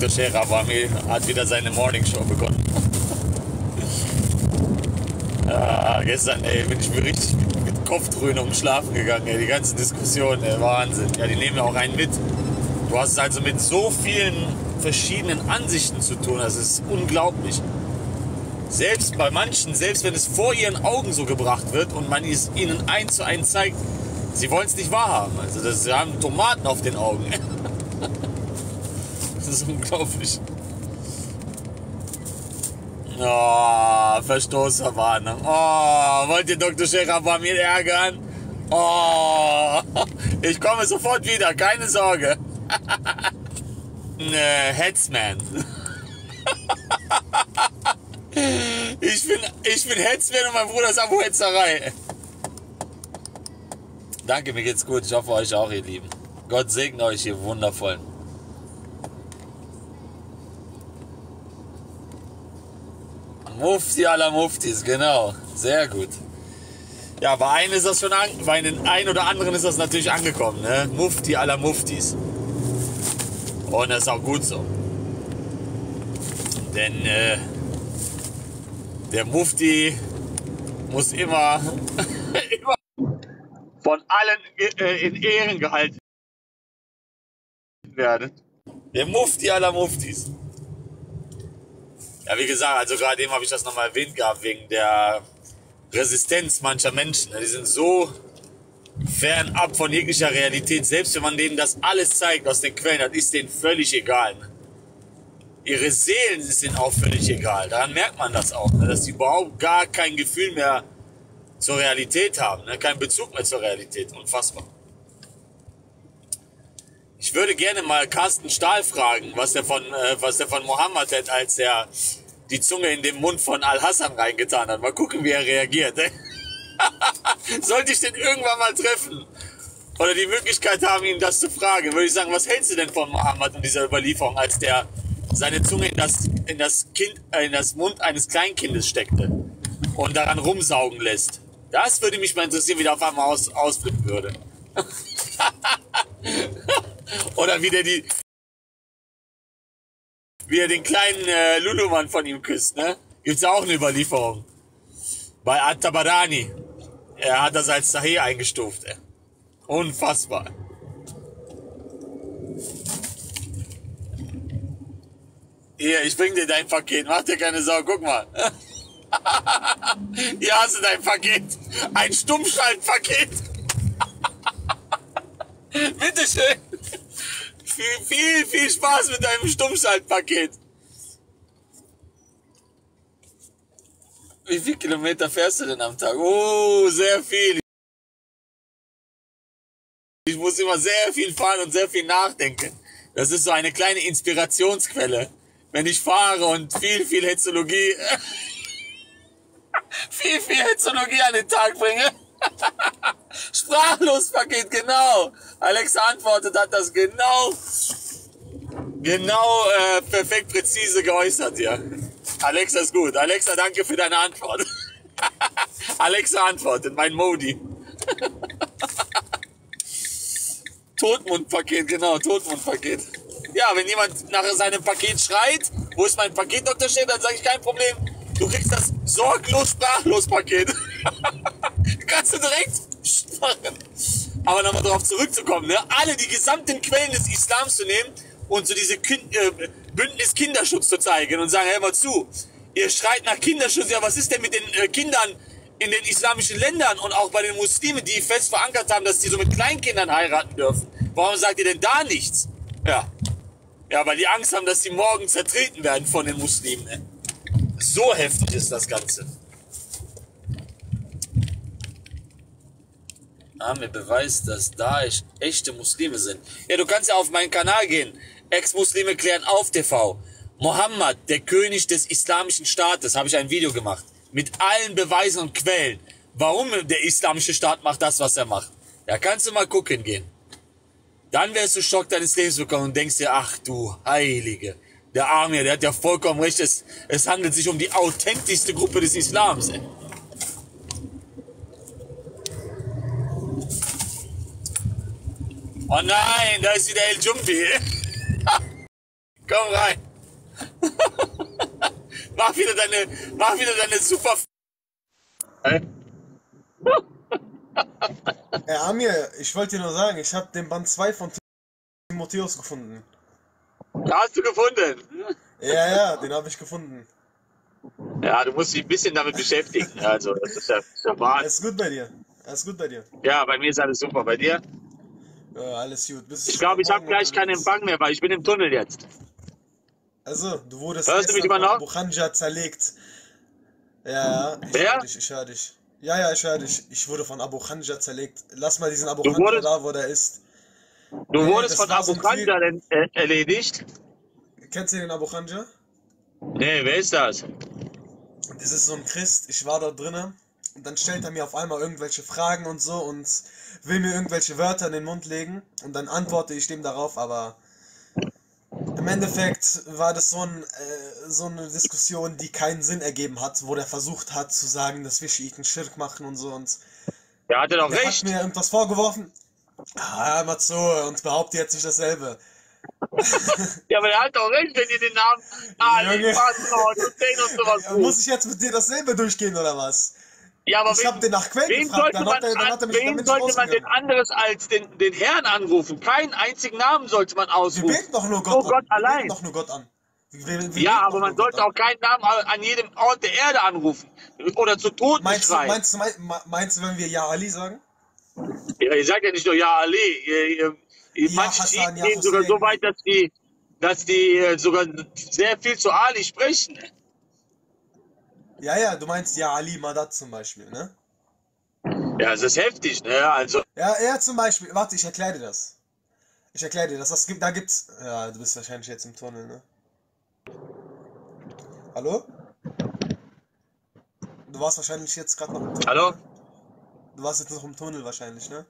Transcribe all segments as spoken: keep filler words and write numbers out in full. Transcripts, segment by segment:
Doktor Scherabami hat wieder seine Morningshow begonnen. Ah, gestern ey, bin ich mir richtig mit, mit Kopfdröhnung schlafen gegangen. Ey. Die ganze Diskussion, ey, Wahnsinn. Ja, die nehmen ja auch einen mit. Du hast also mit so vielen verschiedenen Ansichten zu tun. Das ist unglaublich. Selbst bei manchen, selbst wenn es vor ihren Augen so gebracht wird und man es ihnen eins zu eins zeigt, sie wollen es nicht wahrhaben. Also das, sie haben Tomaten auf den Augen. Das ist unglaublich. Oh, Verstoßverwarnung. Oh, wollt ihr Doktor Scherabami ärgern? Oh, ich komme sofort wieder, keine Sorge. Ne, Hetzman. Ich bin, ich bin Hetzman und mein Bruder ist Abo-Hetzerei. Danke, mir geht's gut. Ich hoffe, euch auch, ihr Lieben. Gott segne euch, ihr Wundervollen. Mufti aller Muftis, genau. Sehr gut. Ja, bei einem ist das schon an, bei den einen oder anderen ist das natürlich angekommen, ne? Mufti aller Muftis. Und das ist auch gut so. Denn äh, der Mufti muss immer, immer von allen äh, in Ehren gehalten werden. Der Mufti aller Muftis. Ja, wie gesagt, also gerade eben habe ich das nochmal erwähnt gehabt, wegen der Resistenz mancher Menschen. Die sind so fernab von jeglicher Realität. Selbst wenn man denen das alles zeigt aus den Quellen, das ist denen völlig egal. Ihre Seelen sind auch völlig egal. Daran merkt man das auch, dass sie überhaupt gar kein Gefühl mehr zur Realität haben, keinen Bezug mehr zur Realität. Unfassbar. Ich würde gerne mal Carsten Stahl fragen, was der von, äh, was der von Mohammed hat, als er die Zunge in den Mund von Al-Hassan reingetan hat. Mal gucken, wie er reagiert. Sollte ich den irgendwann mal treffen oder die Möglichkeit haben, ihm das zu fragen, würde ich sagen, was hältst du denn von Mohammed und dieser Überlieferung, als der seine Zunge in das, in das, kind, äh, in das Mund eines Kleinkindes steckte und daran rumsaugen lässt? Das würde mich mal interessieren, wie der auf einmal aus, ausflippen würde. Oder wie der die, wie er den kleinen äh, Lulumann von ihm küsst, ne? Gibt's ja auch eine Überlieferung. Bei At-Tabarani. Er hat das als Sahih eingestuft, ey. Unfassbar. Hier, ich bring dir dein Paket. Mach dir keine Sorge, guck mal. Hier hast du dein Paket. Ein Stummschaltpaket. Bitteschön. Viel, viel, viel Spaß mit deinem Stummschaltpaket. Wie viele Kilometer fährst du denn am Tag? Oh, sehr viel. Ich muss immer sehr viel fahren und sehr viel nachdenken. Das ist so eine kleine Inspirationsquelle. Wenn ich fahre und viel, viel Hetzologie, viel, viel Hetzologie an den Tag bringe. Sprachlospaket, genau. Alexa antwortet, hat das genau, genau äh, perfekt präzise geäußert hier. Alexa ist gut. Alexa, danke für deine Antwort. Alexa antwortet, mein Modi. Totmundpaket, genau, Totmundpaket. Ja, wenn jemand nach seinem Paket schreit, wo ist mein Paket, Doktor Steht, dann sage ich, kein Problem. Du kriegst das sorglos sprachlos Paket. Kannst du direkt machen. Aber nochmal darauf zurückzukommen, ne? Alle die gesamten Quellen des Islams zu nehmen und so diese kind, äh, Bündnis Kinderschutz zu zeigen und sagen, hör mal zu, ihr schreit nach Kinderschutz, ja was ist denn mit den äh, Kindern in den islamischen Ländern und auch bei den Muslimen, die fest verankert haben, dass die so mit Kleinkindern heiraten dürfen. Warum sagt ihr denn da nichts? Ja, ja, weil die Angst haben, dass sie morgen zertreten werden von den Muslimen. Ne? So heftig ist das Ganze. Haben wir Beweis, dass Daesh echte Muslime sind. Ja, du kannst ja auf meinen Kanal gehen. Ex-Muslime klären auf T V. Mohammed, der König des islamischen Staates, habe ich ein Video gemacht. Mit allen Beweisen und Quellen. Warum der islamische Staat macht das, was er macht. Da kannst du mal gucken gehen. Dann wirst du Schock deines Lebens bekommen und denkst dir, ach du Heilige. Der Arme, der hat ja vollkommen recht. Es, es handelt sich um die authentischste Gruppe des Islams. Ey. Oh nein, da ist wieder El Jumbi. Komm rein. Mach wieder deine, mach wieder deine super... Äh? Ey, Amir, ich wollte dir nur sagen, ich habe den Band zwei von Timotheus gefunden. Hast du gefunden? Ja, ja, den habe ich gefunden. Ja, du musst dich ein bisschen damit beschäftigen. Also, das ist ja, das ist ja wahr. Alles gut bei dir? Alles gut bei dir? Ja, bei mir ist alles super. Bei dir? Ja, alles gut. Bist du Ich schon glaube, am ich habe Morgen gleich keinen unterwegs? Empfang mehr, weil ich bin im Tunnel jetzt. Also, du wurdest Hörst du mich gestern immer von noch? Abu Khanja zerlegt. Ja, ja, ich höre Wer? dich, ich höre dich. Ja, ja, ich höre dich. Ich wurde von Abu Khanja zerlegt. Lass mal diesen Abu Du Khanja wurdest, da, wo der ist. du Nee, wurdest das von war so Abu ein Khanja Krieg. denn, äh, erledigt? Kennst du den Abu Khanja? Nee, wer ist das? Das ist so ein Christ, ich war da drinnen und dann stellt er mir auf einmal irgendwelche Fragen und so und will mir irgendwelche Wörter in den Mund legen und dann antworte ich dem darauf, aber im Endeffekt war das so, ein, äh, so eine Diskussion, die keinen Sinn ergeben hat, wo der versucht hat zu sagen, dass wir Schiiten Schirk machen und so und Der hatte doch der hat recht. mir irgendwas vorgeworfen. Ah, hör mal zu und behauptet jetzt nicht dasselbe. Ja, aber der hat doch recht, wenn ihr den Namen Ali, Junge, Masnod, Hussein und sowas muss ruft. ich jetzt mit dir dasselbe durchgehen oder was? Ja, aber Ich habe wen, den nach Quellen wen gefragt, sollte dann man, hat er, dann an, hat er mich, dann wen bin ich sollte man denn rausgegangen. anderes als den, den Herrn anrufen? Keinen einzigen Namen sollte man Wir ausrufen. beten doch nur Nur Gott Gott an. Wir beten allein. doch nur Gott an. Wir, wir, wir Ja, beten aber doch man nur Gott sollte an. auch keinen Namen an jedem Ort der Erde anrufen. Oder zu Toten Meinst du, schreien. meinst du, mein- meinst du, wenn wir Ja Ali sagen? Ja, ihr sagt ja nicht nur Ja, Ali. Ihr, ihr, ihr, Ja manche Hassan, Schiiten ja gehen sogar so Hussein. weit, dass die, dass die äh, sogar sehr viel zu Ali sprechen. Ja, ja, du meinst Ja Ali Madad zum Beispiel, ne? Ja, es ist heftig, ne? Also, Ja, er zum Beispiel. Warte, ich erkläre dir das. Ich erkläre dir das. das gibt, da gibt's. Ja, du bist wahrscheinlich jetzt im Tunnel, ne? Hallo? Du warst wahrscheinlich jetzt gerade noch im Tunnel, hallo? ne? Du warst jetzt noch im Tunnel wahrscheinlich, ne?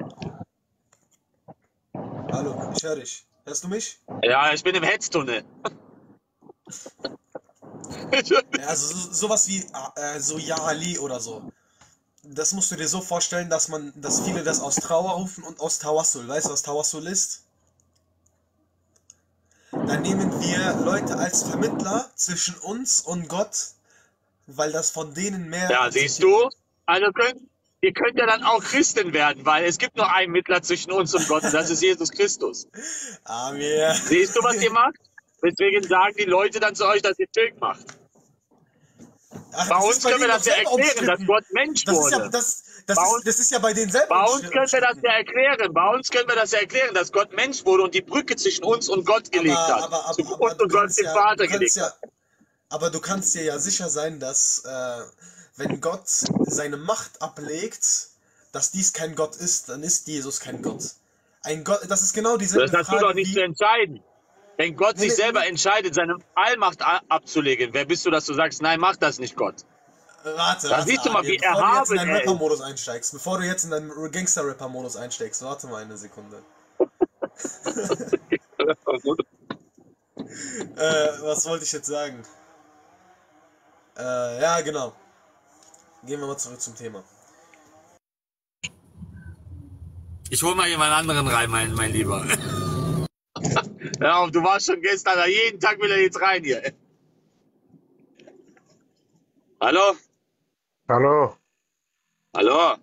Hallo, ich höre dich. Hörst du mich? Ja, ich bin im Hetztunnel. Ja, also so, sowas wie äh, so Ja Ali oder so. Das musst du dir so vorstellen, dass man, dass viele das aus Trauer rufen und aus Tawassul. Weißt du, was Tawassul ist? Dann nehmen wir Leute als Vermittler zwischen uns und Gott, weil das von denen mehr Ja, siehst akzeptiert du? wird. Also könnt, ihr könnt ja dann auch Christen werden, weil es gibt nur einen Mittler zwischen uns und Gott und das ist Jesus Christus. Amir. Siehst du, was ihr macht? Deswegen sagen die Leute dann zu euch, dass ihr Schirk macht. Ach, Bei das uns ist bei können wir denen das doch ja selber erklären, dass umstritten. Gott Mensch Das ist ja, wurde. das, das Bei ist, uns, das ist ja bei denen selber bei uns können wir das umstritten. ja erklären. Bei uns können wir das ja erklären, dass Gott Mensch wurde und die Brücke zwischen uns und Gott gelegt Aber, hat. aber, Zwischen aber, aber uns du und Gott, kannst dem ja, Vater du kannst gelegt ja, hat. aber du kannst dir ja sicher sein, dass äh, wenn Gott seine Macht ablegt, dass dies kein Gott ist, dann ist Jesus kein Gott. Ein Gott, das ist genau Das dieselbe hast du doch Frage nicht zu wie. entscheiden. Wenn Gott Nee, sich nee, selber nee, entscheidet, seine Allmacht a- abzulegen, wer bist du, dass du sagst, nein, mach das nicht, Gott? warte, Da warte, siehst du mal, Amir, wie bevor du jetzt in erhaben deinen er ist. Rapper-Modus einsteigst, bevor du jetzt in deinen Gangster-Rapper-Modus einsteigst, warte mal eine Sekunde. Äh, was wollte ich jetzt sagen? Äh, ja, genau. Gehen wir mal zurück zum Thema. Ich hol mal jemand anderen rein, mein, mein Lieber. Ja, du warst schon gestern, jeden Tag will er jetzt rein hier. Hallo? Hallo, Hallo?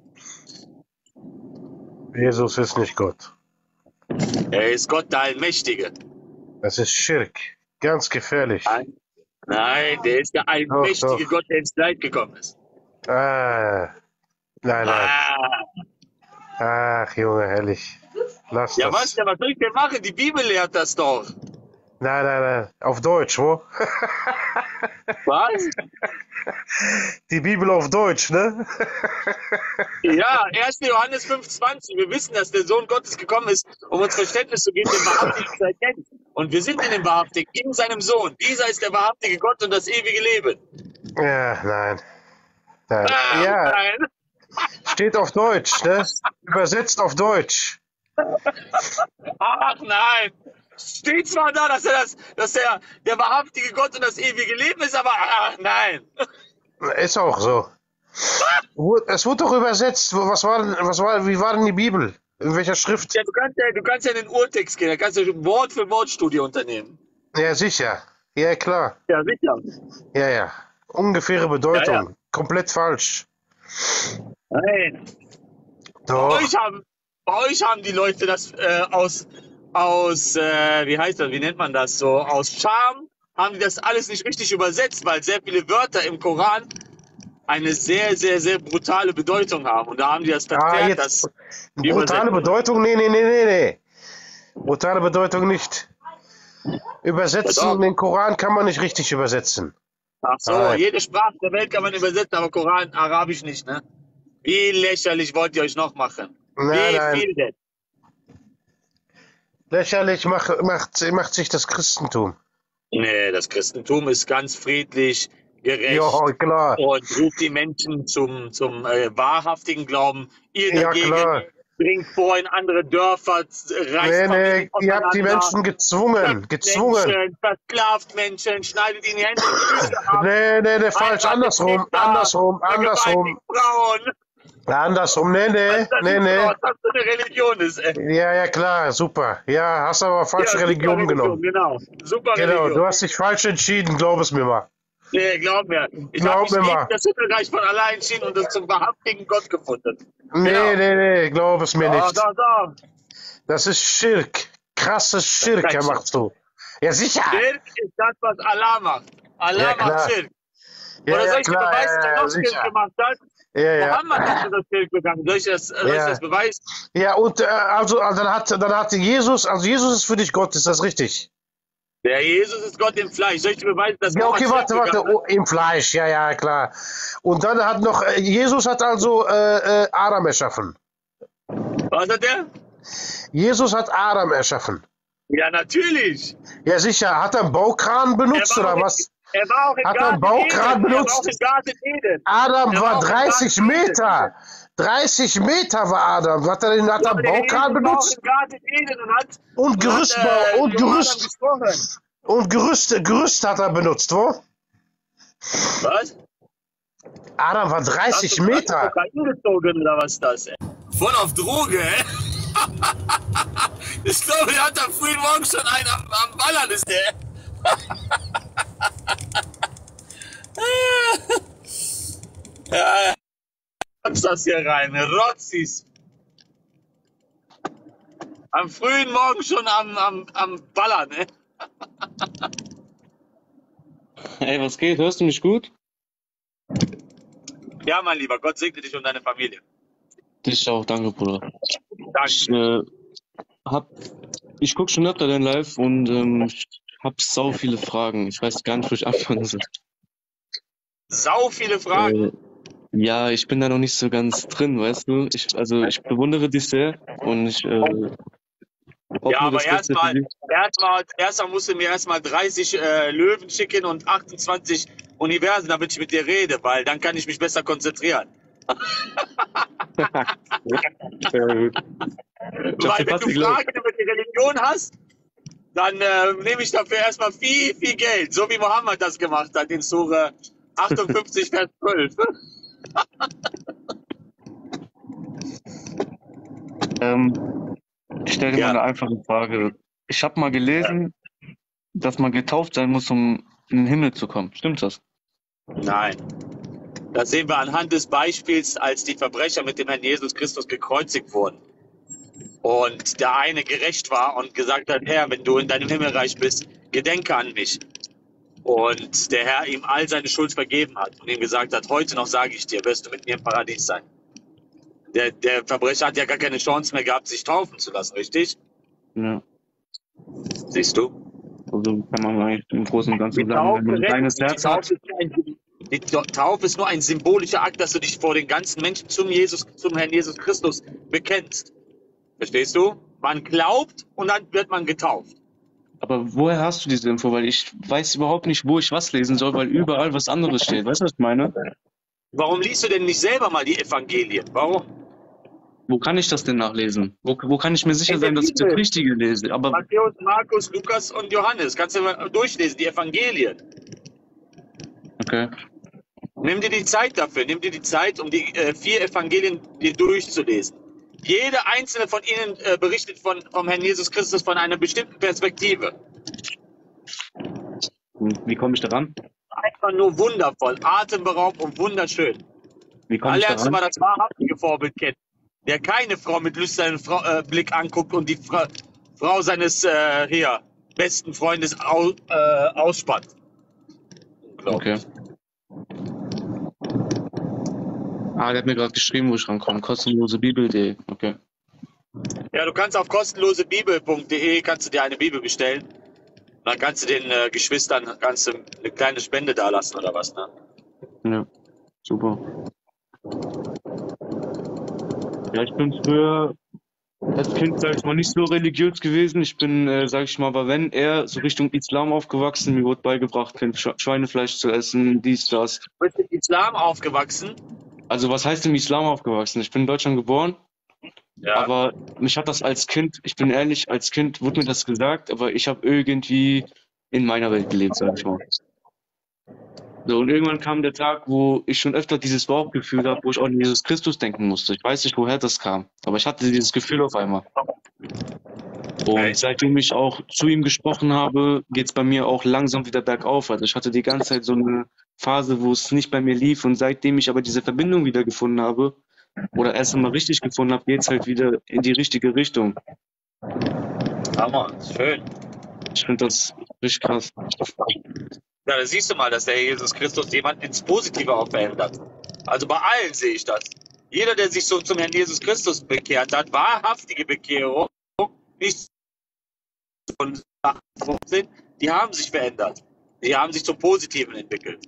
Jesus ist nicht Gott. Er ist Gott, der Allmächtige. Das ist Schirk. Ganz gefährlich. Nein, nein, der ist der allmächtige doch. Gott, der ins Leid gekommen ist. Ah, nein, nein. Ah, Ach, Junge, ehrlich. Lass ja, was das. denn? Was soll ich denn machen? Die Bibel lehrt das doch. Nein, nein, nein. Auf Deutsch, wo? Was? Die Bibel auf Deutsch, ne? Ja, erster Johannes fünf zwanzig. Wir wissen, dass der Sohn Gottes gekommen ist, um uns Verständnis zu geben, den Wahrhaftigen zu erkennen. Und wir sind in dem Wahrhaftigen, in seinem Sohn. Dieser ist der wahrhaftige Gott und das ewige Leben. Ja, nein. Nein. Ah, Ja, nein. steht auf Deutsch, ne? Übersetzt auf Deutsch. Ach nein. Steht zwar da, dass er das, dass er der wahrhaftige Gott und das ewige Leben ist, aber ach nein. Ist auch so. Wo- Es wurde doch übersetzt. Wo- Was war, denn- was war, wie war denn die Bibel? In welcher Schrift? Ja, du kannst ja, du kannst ja in den Urtext gehen, da kannst du Wort für Wort Studie unternehmen. Ja, sicher. Ja, klar. Ja, sicher. Ja, ja. Ungefähre Bedeutung. Ja, ja. Komplett falsch. Nein. Bei Doch. euch haben, bei euch haben die Leute das äh, aus, aus äh, wie heißt das, wie nennt man das so, aus Scham haben die das alles nicht richtig übersetzt, weil sehr viele Wörter im Koran eine sehr, sehr, sehr brutale Bedeutung haben. Und da haben die das Ah, verzerrt, jetzt dass die brutale Übersetzung. Bedeutung? Nee, nee, nee, nee, nee. Brutale Bedeutung nicht. Übersetzen Ja, doch. den Koran kann man nicht richtig übersetzen. Ach so, Nein. jede Sprache der Welt kann man übersetzen, aber Koran, Arabisch nicht, ne? Wie lächerlich wollt ihr euch noch machen? Nein, Wie nein. viel denn? Lächerlich macht, macht, macht sich das Christentum. Nee, das Christentum ist ganz friedlich, gerecht Ja, klar. und ruft die Menschen zum, zum äh, wahrhaftigen Glauben. Ihr Ja, dagegen klar. bringt vor in andere Dörfer, z- reißt Nee, Familien nee, ihr habt die auseinander, Menschen gezwungen. versklavt Gezwungen. Menschen, versklavt Menschen, schneidet ihnen die Hände und die Füße ab. Nee, nee, nee, falsch. heiratet Andersrum, Kinder, andersrum, andersrum. vergewaltigt Frauen. Andersrum, nee, nee, Das nee, ist nee. doch, dass das eine Religion ist, ey. Ja, ja, klar, super. Ja, hast aber falsche Ja, Religion super genommen. Genau, super Genau, Religion. du hast dich falsch entschieden, glaub es mir mal. Nee, glaub mir. Ich Glaub habe mich mir gegen mal. das Himmelreich von allein entschieden und das zum wahrhaftigen Gott gefunden. Nee, Genau. nee, nee, glaub es mir Da, nicht. da, da. Das ist Schirk. Krasses Schirk, Kein er Schirk. machst du. Ja, sicher. Schirk ist das, was Allah macht. Allah Ja, klar. macht Schirk. Ja, Oder ja, soll ich dir klar, beweisen, ja, wer ja, noch Schirk sicher. gemacht hat? Ja, ja. Mohammed hat schon das Schirk begangen. Soll ich das, soll ich Ja. das beweisen? Ja, und äh, also, also dann hat dann hat Jesus, also Jesus ist für dich Gott, ist das richtig? Der Jesus ist Gott im Fleisch. Soll ich dir beweisen, dass Ja, okay, Mohammed warte, Schirk warte, begangen oh, im Fleisch, ja, ja, klar. Und dann hat noch, äh, Jesus hat also äh, äh, Adam erschaffen. hat? Was hat der? Jesus hat Adam erschaffen. Ja, natürlich. Ja, sicher. Hat er einen Baukran benutzt Er war oder auch was? In, er war auch in Hat er einen Garten Baukran Eden. Er war benutzt? auch in Garten Eden. Adam Er war war auch in dreißig Garten Eden. Meter. dreißig Meter war Adam. Hat er den hat er Ja, einen aber der Baukran Jesus war auch benutzt? in Garten Eden und hat Und Gerüstbau hat, äh, und zu Adam Gerüst gesprochen. und Gerüst, Gerüst hat er benutzt, wo? Was? Adam war dreißig Hast du Meter. Kokain gezogen oder was ist das, ey? Voll auf Droge, ey. Ich glaube, der hat am frühen Morgen schon einen am, am Ballern, ist der. Ja, rotzt das hier rein, Rotzis. Am frühen Morgen schon am, am, am Ballern, ne? Ey, was geht? Hörst du mich gut? Ja, mein Lieber, Gott segne dich und deine Familie. Dich auch, danke, Bruder. Ich, Danke. äh, hab, ich guck schon öfter dein Live und ähm, ich hab sau viele Fragen. Ich weiß gar nicht, wo ich anfangen soll. Sau viele Fragen. Äh, ja, ich bin da noch nicht so ganz drin, weißt du? Ich, also ich bewundere dich sehr und ich äh, hoffe, Ja, aber das Beste für erstmal, dich. erstmal, erstmal musst du mir erstmal dreißig äh, Löwen schicken und achtundzwanzig Universen, damit ich mit dir rede, weil dann kann ich mich besser konzentrieren. Sehr gut. Ich hab Weil dir wenn fast du geglaubt. Fragen über die Religion hast, dann äh, nehme ich dafür erstmal viel, viel Geld, so wie Mohammed das gemacht hat in Sure achtundfünfzig, Vers zwölf. Ähm, ich stelle dir Ja. mal eine einfache Frage. Ich habe mal gelesen, dass man getauft sein muss, um in den Himmel zu kommen. Stimmt das? Nein. Das sehen wir anhand des Beispiels, als die Verbrecher mit dem Herrn Jesus Christus gekreuzigt wurden. Und der eine gerecht war und gesagt hat, Herr, wenn du in deinem Himmelreich bist, gedenke an mich. Und der Herr ihm all seine Schuld vergeben hat und ihm gesagt hat, heute noch sage ich dir, wirst du mit mir im Paradies sein. Der, der Verbrecher hat ja gar keine Chance mehr gehabt, sich taufen zu lassen, richtig? Ja. Siehst du? Also kann man eigentlich im Großen und Ganzen Die sagen, Taufe, wenn man ein rettet kleines nicht. Die Herz hat. Taufe ist nur ein- die Taufe ist nur ein symbolischer Akt, dass du dich vor den ganzen Menschen zum, Jesus, zum Herrn Jesus Christus bekennst. Verstehst du? Man glaubt und dann wird man getauft. Aber woher hast du diese Info? Weil ich weiß überhaupt nicht, wo ich was lesen soll, weil überall was anderes steht. Weißt du, was ich meine? Warum liest du denn nicht selber mal die Evangelien? Warum? Wo kann ich das denn nachlesen? Wo, wo kann ich mir sicher In der sein, dass ich das Bibel. Richtige lese? Aber Matthäus, Markus, Lukas und Johannes. Kannst du mal durchlesen, die Evangelien. okay. Nimm dir die Zeit dafür. Nimm dir die Zeit, um die äh, vier Evangelien dir durchzulesen. Jede einzelne von ihnen äh, berichtet von, vom Herrn Jesus Christus von einer bestimmten Perspektive. Und wie komme ich daran? Einfach nur wundervoll, atemberaubend und wunderschön. Wie komme Da ich lernst du mal daran? das wahrhaftige Vorbild kennen, der keine Frau mit lüsternem Frau, äh, Blick anguckt und die Fra Frau seines äh, hier, besten Freundes au äh, ausspannt. Okay. Ah, der hat mir gerade geschrieben, wo ich rankomme. Kostenlose Bibel punkt de. Okay. Ja, du kannst auf kostenlose bibel punkt de kannst du dir eine Bibel bestellen. Dann kannst du den äh, Geschwistern kannst du eine kleine Spende dalassen oder was, ne? Ja, super. Ja, ich bin früher als Kind, sag ich mal, nicht so religiös gewesen. Ich bin, äh, sag ich mal, aber wenn eher so Richtung Islam aufgewachsen. Mir wurde beigebracht, kein Sch Schweinefleisch zu essen, dies, das. Du bist im Islam aufgewachsen. Also was heißt im Islam aufgewachsen? Ich bin in Deutschland geboren, Ja. aber mich hat das als Kind, ich bin ehrlich, als Kind wurde mir das gesagt, aber ich habe irgendwie in meiner Welt gelebt, sag ich mal. So, und irgendwann kam der Tag, wo ich schon öfter dieses Bauchgefühl habe, wo ich auch an Jesus Christus denken musste. Ich weiß nicht, woher das kam, aber ich hatte dieses Gefühl auf einmal. Okay. Und seitdem ich auch zu ihm gesprochen habe, geht es bei mir auch langsam wieder bergauf. Also ich hatte die ganze Zeit so eine Phase, wo es nicht bei mir lief. Und seitdem ich aber diese Verbindung wieder gefunden habe, oder erst einmal richtig gefunden habe, geht es halt wieder in die richtige Richtung. Hammer, schön. Ich finde das richtig krass. Ja, da siehst du mal, dass der Jesus Christus jemanden ins Positive auch verändert. Also bei allen sehe ich das. Jeder, der sich so zum Herrn Jesus Christus bekehrt hat, wahrhaftige Bekehrung, nicht von achtzehn, die haben sich verändert. Die haben sich zum Positiven entwickelt.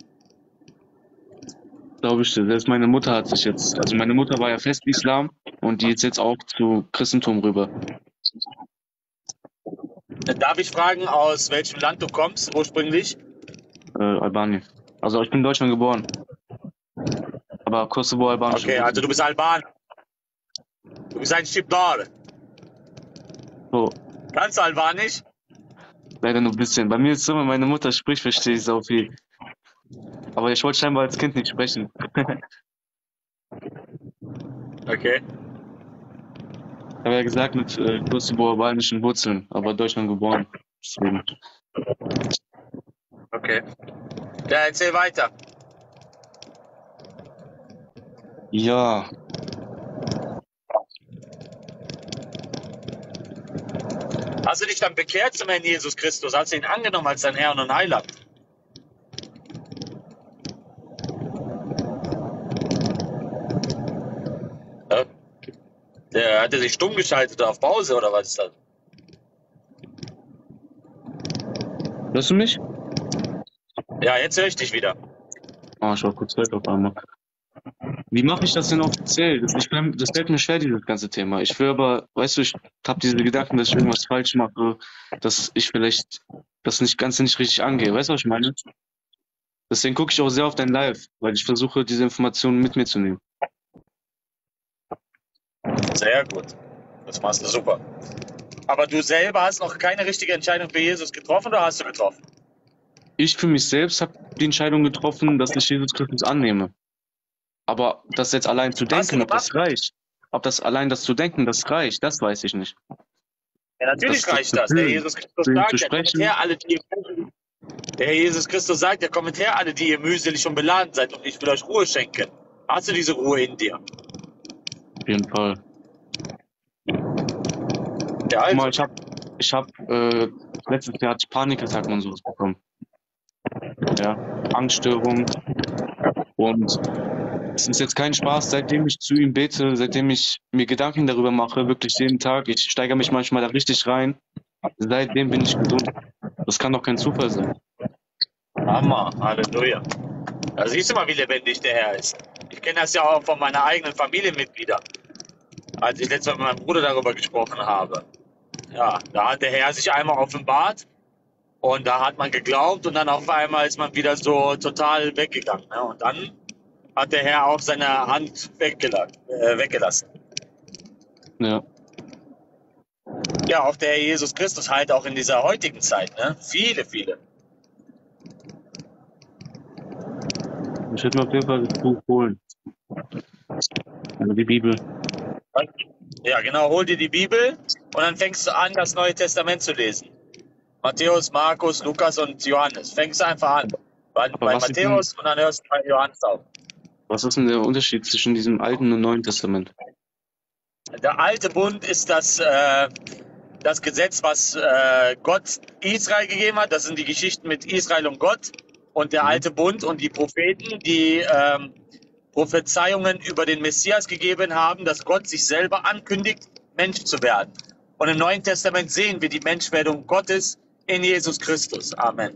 Glaube ich dir. Selbst meine Mutter hat sich jetzt, also meine Mutter war ja fest Islam und die ist jetzt auch zu Christentum rüber. Darf ich fragen, aus welchem Land du kommst, ursprünglich? Äh, Albanien. Also ich bin in Deutschland geboren. Aber Kosovo, Albanisch. Okay, also du bist Alban. Du bist ein Schiptar. So, Kannst du Albanisch? leider nur ein bisschen. Bei mir ist es so, wenn meine Mutter spricht, verstehe ich so viel. Aber ich wollte scheinbar als Kind nicht sprechen. Okay. Ich habe ja gesagt, mit äh, Kosovo-albanischen Wurzeln, aber in Deutschland geboren. Deswegen. Okay. Ja, erzähl weiter. Ja, Hast du dich dann bekehrt zum Herrn Jesus Christus? Hast du ihn angenommen als dein Herrn und Heiland? Ja. Der hatte sich stumm geschaltet auf Pause oder was ist das? hörst du mich? Ja, jetzt höre ich dich wieder. Ah, ich war kurz weg auf einmal. Wie mache ich das denn offiziell? Das, ich, bin- das fällt mir schwer, dieses ganze Thema. Ich will aber, weißt du, ich habe diese Gedanken, dass ich irgendwas falsch mache, dass ich vielleicht das nicht Ganze nicht richtig angehe. Weißt du, was ich meine? Deswegen gucke ich auch sehr auf dein Live, weil ich versuche, diese Informationen mit mir zu nehmen. Sehr gut. Das machst du super. Aber du selber hast noch keine richtige Entscheidung für Jesus getroffen oder hast du getroffen? Ich für mich selbst habe die Entscheidung getroffen, dass ich Jesus Christus annehme. Aber das jetzt allein zu Hast du denken, ob das reicht, ob das allein das zu denken, das reicht, das weiß ich nicht. Ja, natürlich Das- das reicht das. Der Gefühl, Jesus Christus zu ihm sagt, zu der kommt sprechen. her, alle, die ihr Der Herr Jesus Christus sagt, ja, kommt her, alle, die ihr mühselig und beladen seid, und ich will euch Ruhe schenken. Hast du diese Ruhe in dir? Auf jeden Fall. Ja, Guck mal, also. ich habe, ich hab, äh, letztes Jahr hatte ich Panikattacken und sowas bekommen. Ja, Angststörungen. Und es ist jetzt kein Spaß, seitdem ich zu ihm bete, seitdem ich mir Gedanken darüber mache, wirklich jeden Tag. Ich steigere mich manchmal da richtig rein. Seitdem bin ich gesund. Das kann doch kein Zufall sein. Hammer, Halleluja. Da siehst du mal, wie lebendig der Herr ist. Ich kenne das ja auch von meiner eigenen Familienmitglieder. Als ich letztes Mal mit meinem Bruder darüber gesprochen habe. Ja, da hat der Herr sich einmal offenbart und da hat man geglaubt und dann auf einmal ist man wieder so total weggegangen. Ne? Und dann hat der Herr auch seine Hand weggela äh, weggelassen. Ja, Ja, auch der Herr Jesus Christus halt auch in dieser heutigen Zeit. Ne? Viele, viele. ich werde mir auf jeden Fall das Buch holen. Also die Bibel. Ja, genau, hol dir die Bibel und dann fängst du an, das Neue Testament zu lesen. Matthäus, Markus, Lukas und Johannes. Fängst einfach an. Bei, Aber bei was ist denn, Matthäus und dann hörst du bei Johannes auf. was ist denn der Unterschied zwischen diesem Alten und Neuen Testament? Der alte Bund ist das, äh, das Gesetz, was äh, Gott Israel gegeben hat. Das sind die Geschichten mit Israel und Gott. Und der Mhm. alte Bund und die Propheten, die ähm, Prophezeiungen über den Messias gegeben haben, dass Gott sich selber ankündigt, Mensch zu werden. Und im Neuen Testament sehen wir die Menschwerdung Gottes in Jesus Christus. Amen.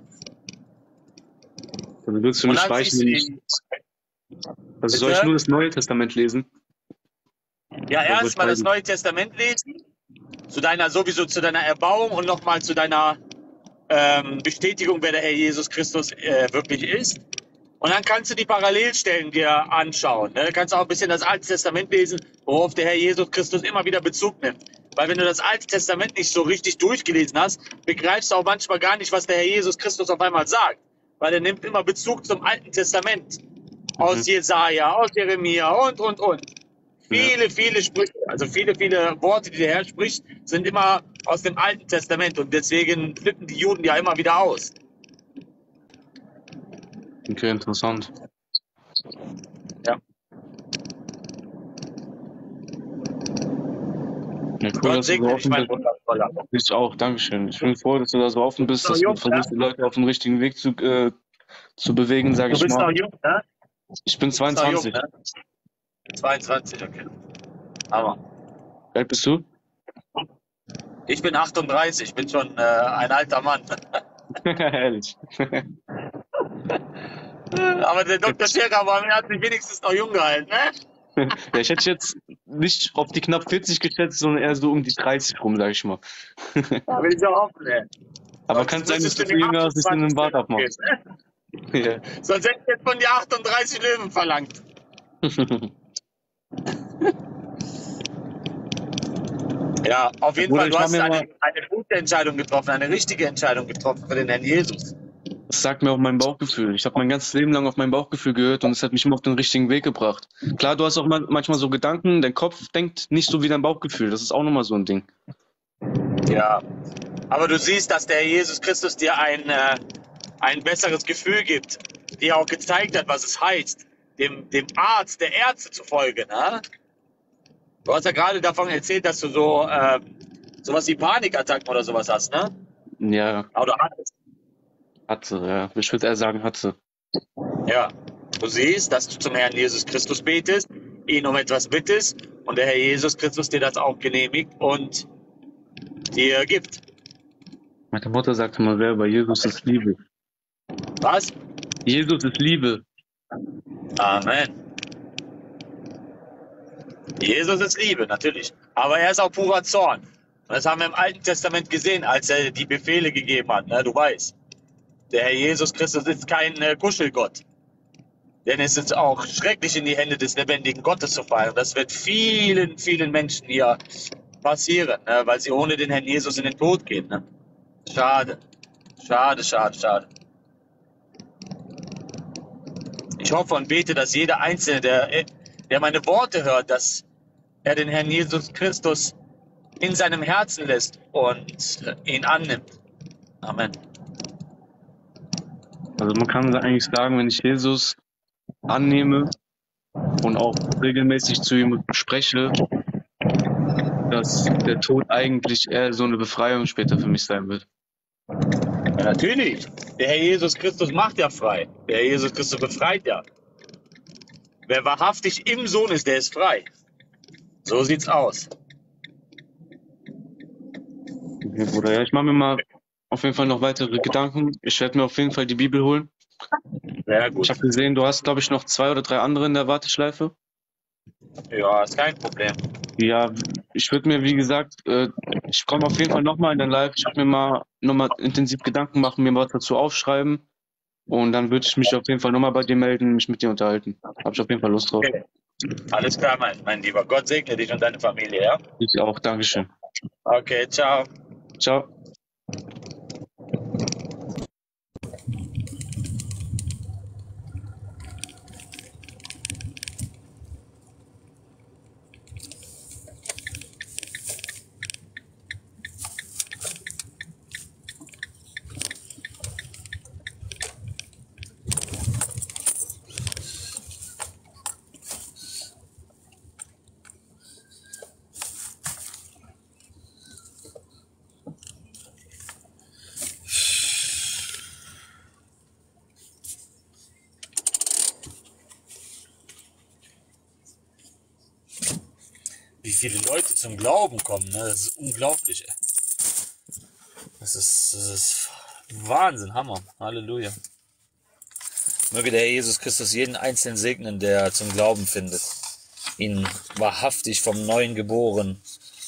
Also willst du Und nicht dann reichen, siehst du wenn ich, die, also soll ich bitte? nur das Neue Testament lesen? Ja, Oder soll ich erstmal das beiden? Neue Testament lesen, zu deiner, sowieso zu deiner Erbauung und nochmal zu deiner ähm, Bestätigung, wer der Herr Jesus Christus äh, wirklich ist. Und dann kannst du die Parallelstellen dir anschauen. Ne? Du kannst auch ein bisschen das Alte Testament lesen, worauf der Herr Jesus Christus immer wieder Bezug nimmt. Weil wenn du das Alte Testament nicht so richtig durchgelesen hast, begreifst du auch manchmal gar nicht, was der Herr Jesus Christus auf einmal sagt. Weil er nimmt immer Bezug zum Alten Testament. Aus Mhm. Jesaja, aus Jeremia und, und, und. Ja. Viele, viele Sprüche, also viele, viele Worte, die der Herr spricht, sind immer aus dem Alten Testament. Und deswegen flippen die Juden ja immer wieder aus. Okay, interessant. Ja. Ja, cool, Gott dass du so segne dich, offen mein bist. Wundervoller. Ich auch, Dankeschön. Ich bin froh, dass du da so offen Du bist bist, noch dass du jung, ne? versuchst, die Leute auf den richtigen Weg zu, äh, zu bewegen, sage Du ich bist mal. noch jung, ne? Ich bin Du bist noch jung, zweiundzwanzig. ne? zweiundzwanzig, okay. Hammer. Wie alt bist du? Ich bin achtunddreißig, ich bin schon äh, ein alter Mann. Ehrlich. Aber der Doktor Scherer hat mich wenigstens noch jung gehalten, ne? Ja, ich hätte jetzt nicht auf die knapp vierzig geschätzt, sondern eher so um die dreißig rum, sag ich mal. Da will ich ja hoffen, ey. Aber Sonst kann sein, dass müsstest du du für mir jünger aus dich in den achtundzwanzig Bart Löwen abmachst. geben. Ja. Sonst hätte ich jetzt von dir achtunddreißig Löwen verlangt. Ja, auf jeden Bruder, Fall, ich du mach hast mir eine, mal, eine gute Entscheidung getroffen, eine richtige Entscheidung getroffen für den Herrn Jesus. das sagt mir auch mein Bauchgefühl. Ich habe mein ganzes Leben lang auf mein Bauchgefühl gehört und es hat mich immer auf den richtigen Weg gebracht. Klar, du hast auch man- manchmal so Gedanken, dein Kopf denkt nicht so wie dein Bauchgefühl. Das ist auch nochmal so ein Ding. Ja, aber du siehst, dass der Herr Jesus Christus dir ein, äh, ein besseres Gefühl gibt, dir auch gezeigt hat, was es heißt, dem, dem Arzt, der Ärzte zu folgen. Ne? Du hast ja gerade davon erzählt, dass du so äh, sowas wie Panikattacken oder sowas hast, ne? Ja, Oder hattest. hatte, ja. Ich würde eher sagen, hatte. Ja. Du siehst, dass du zum Herrn Jesus Christus betest, ihn um etwas bittest und der Herr Jesus Christus dir das auch genehmigt und dir gibt. Meine Mutter sagte mal selber, Jesus ist Liebe. Was? Jesus ist Liebe. Amen. Jesus ist Liebe, natürlich. Aber er ist auch purer Zorn. Und das haben wir im Alten Testament gesehen, als er die Befehle gegeben hat. Ne? Du weißt, der Herr Jesus Christus ist kein äh, Kuschelgott. Denn es ist auch schrecklich, in die Hände des lebendigen Gottes zu fallen. Und das wird vielen, vielen Menschen hier passieren, ne? Weil sie ohne den Herrn Jesus in den Tod gehen. Ne? Schade. Schade, schade, schade. Ich hoffe und bete, dass jeder Einzelne, der, der meine Worte hört, dass er den Herrn Jesus Christus in seinem Herzen lässt und ihn annimmt. Amen. Also man kann eigentlich sagen, wenn ich Jesus annehme und auch regelmäßig zu ihm spreche, dass der Tod eigentlich eher so eine Befreiung später für mich sein wird. Ja, natürlich. Der Herr Jesus Christus macht ja frei. Der Herr Jesus Christus befreit ja. Wer wahrhaftig im Sohn ist, der ist frei. So sieht's aus. Okay, Bruder, ja, ich mache mir mal auf jeden Fall noch weitere Gedanken. Ich werde mir auf jeden Fall die Bibel holen. Sehr Ich gut. habe gesehen, du hast, glaube ich, noch zwei oder drei andere in der Warteschleife. Ja, ist kein Problem. Ja, ich würde mir, wie gesagt, äh, ich komme auf jeden Fall nochmal in dein Live. Ich würde mir mal nochmal intensiv Gedanken machen, mir was dazu aufschreiben. Und dann würde ich mich auf jeden Fall nochmal bei dir melden, mich mit dir unterhalten. Habe ich auf jeden Fall Lust drauf. Okay. Alles klar, mein, mein Lieber. Gott segne dich und deine Familie, ja? Ich auch. Dankeschön. Okay, ciao. Ciao. wie viele Leute zum Glauben kommen, ne? Das ist unglaublich, ey. Das ist, das ist Wahnsinn, Hammer. Halleluja. Möge der Herr Jesus Christus jeden Einzelnen segnen, der zum Glauben findet. Ihn wahrhaftig vom Neuen geboren,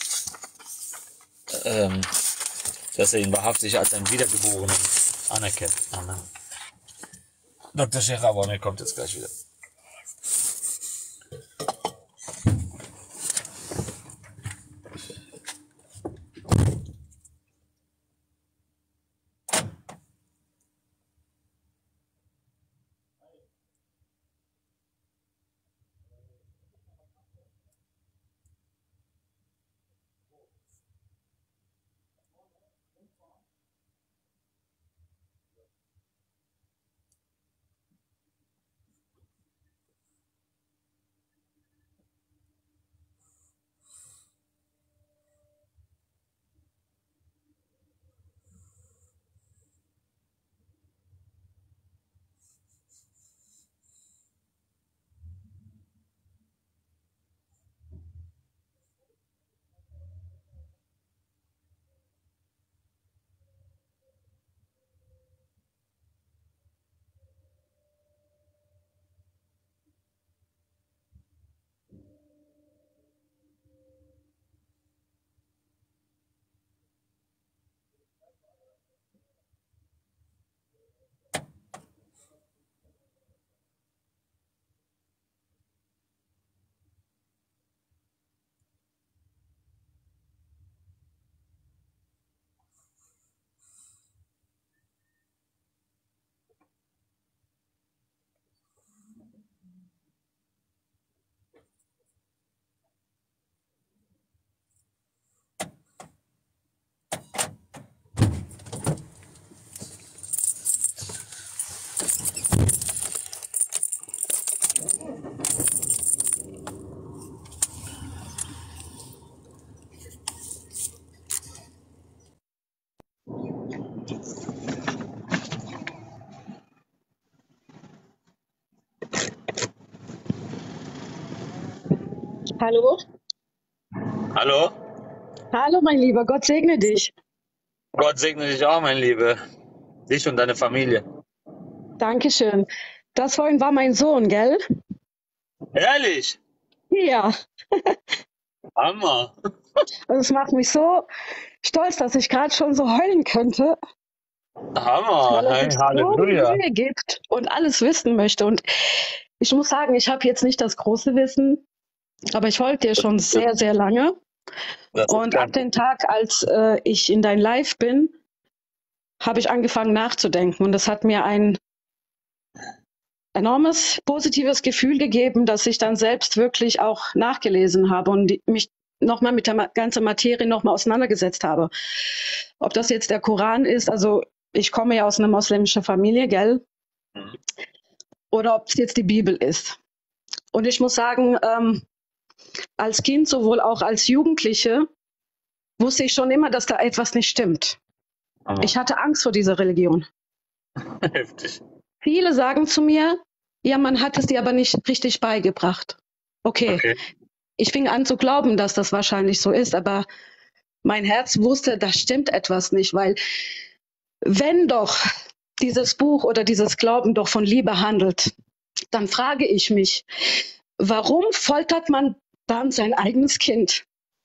ähm, dass er ihn wahrhaftig als einen Wiedergeborenen anerkennt. Amen. Doktor Scherabon, er kommt jetzt gleich wieder. Hallo? Hallo? Hallo, mein Lieber, Gott segne dich. Gott segne dich auch, mein Liebe. Dich und deine Familie. Dankeschön. Das vorhin war mein Sohn, gell? Ehrlich? Ja. Hammer. Und es macht mich so stolz, dass ich gerade schon so heulen könnte, Hammer. weil er Hey, sich so Halleluja. Mühe gibt und alles wissen möchte. Und ich muss sagen, ich habe jetzt nicht das große Wissen, aber ich folge dir schon sehr, sehr lange. Das ist Und ab kein dem Tag, als äh, ich in dein Live bin, habe ich angefangen nachzudenken. Und das hat mir ein enormes positives Gefühl gegeben, dass ich dann selbst wirklich auch nachgelesen habe und die, mich nochmal mit der ma- ganzen Materie nochmal auseinandergesetzt habe. Ob das jetzt der Koran ist, also ich komme ja aus einer moslemischen Familie, gell? Mhm. Oder ob es jetzt die Bibel ist. Und ich muss sagen, ähm, als Kind, sowohl auch als Jugendliche, wusste ich schon immer, dass da etwas nicht stimmt. Hammer. Ich hatte Angst vor dieser Religion. Heftig. Viele sagen zu mir, ja, man hat es dir aber nicht richtig beigebracht. Okay, Okay. ich fing an zu glauben, dass das wahrscheinlich so ist, aber mein Herz wusste, da stimmt etwas nicht, weil wenn doch dieses Buch oder dieses Glauben doch von Liebe handelt, dann frage ich mich, warum foltert man dann sein eigenes Kind?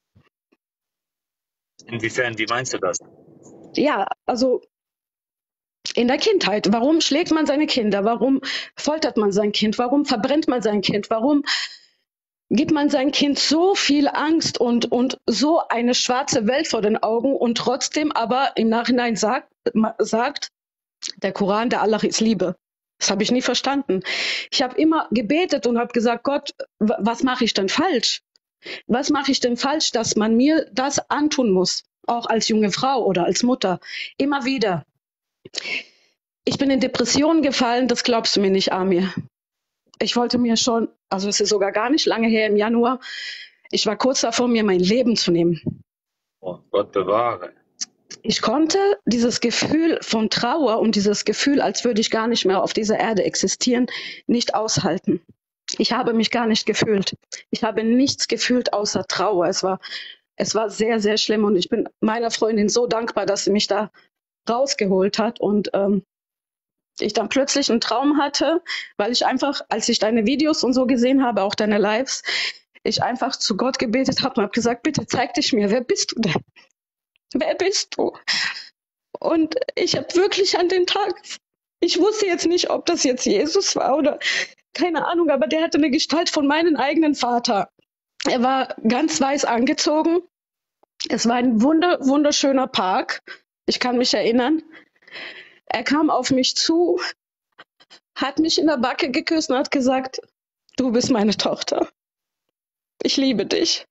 Inwiefern, wie meinst du das? Ja, also in der Kindheit. Warum schlägt man seine Kinder? Warum foltert man sein Kind? Warum verbrennt man sein Kind? Warum gibt man sein Kind so viel Angst und, und so eine schwarze Welt vor den Augen und trotzdem aber im Nachhinein sagt, ma- sagt der Koran, der Allah ist Liebe. Das habe ich nie verstanden. Ich habe immer gebetet und habe gesagt, Gott, wa- was mache ich denn falsch? Was mache ich denn falsch, dass man mir das antun muss? Auch als junge Frau oder als Mutter. Immer wieder. Ich bin in Depressionen gefallen, das glaubst du mir nicht, Amir. Ich wollte mir schon, also es ist sogar gar nicht lange her, im Januar, ich war kurz davor, mir mein Leben zu nehmen. Oh, Gott bewahre. Ich konnte dieses Gefühl von Trauer und dieses Gefühl, als würde ich gar nicht mehr auf dieser Erde existieren, nicht aushalten. Ich habe mich gar nicht gefühlt. Ich habe nichts gefühlt außer Trauer. Es war, es war sehr, sehr schlimm und ich bin meiner Freundin so dankbar, dass sie mich da rausgeholt hat und ähm, ich dann plötzlich einen Traum hatte, weil ich einfach, als ich deine Videos und so gesehen habe, auch deine Lives, ich einfach zu Gott gebetet habe und habe gesagt, bitte zeig dich mir, wer bist du denn? Wer bist du? Und ich habe wirklich an den Tag, ich wusste jetzt nicht, ob das jetzt Jesus war oder keine Ahnung, aber der hatte eine Gestalt von meinem eigenen Vater. Er war ganz weiß angezogen. Es war ein wunder, wunderschöner Park. Ich kann mich erinnern. Er kam auf mich zu, hat mich in der Backe geküsst und hat gesagt, du bist meine Tochter. Ich liebe dich.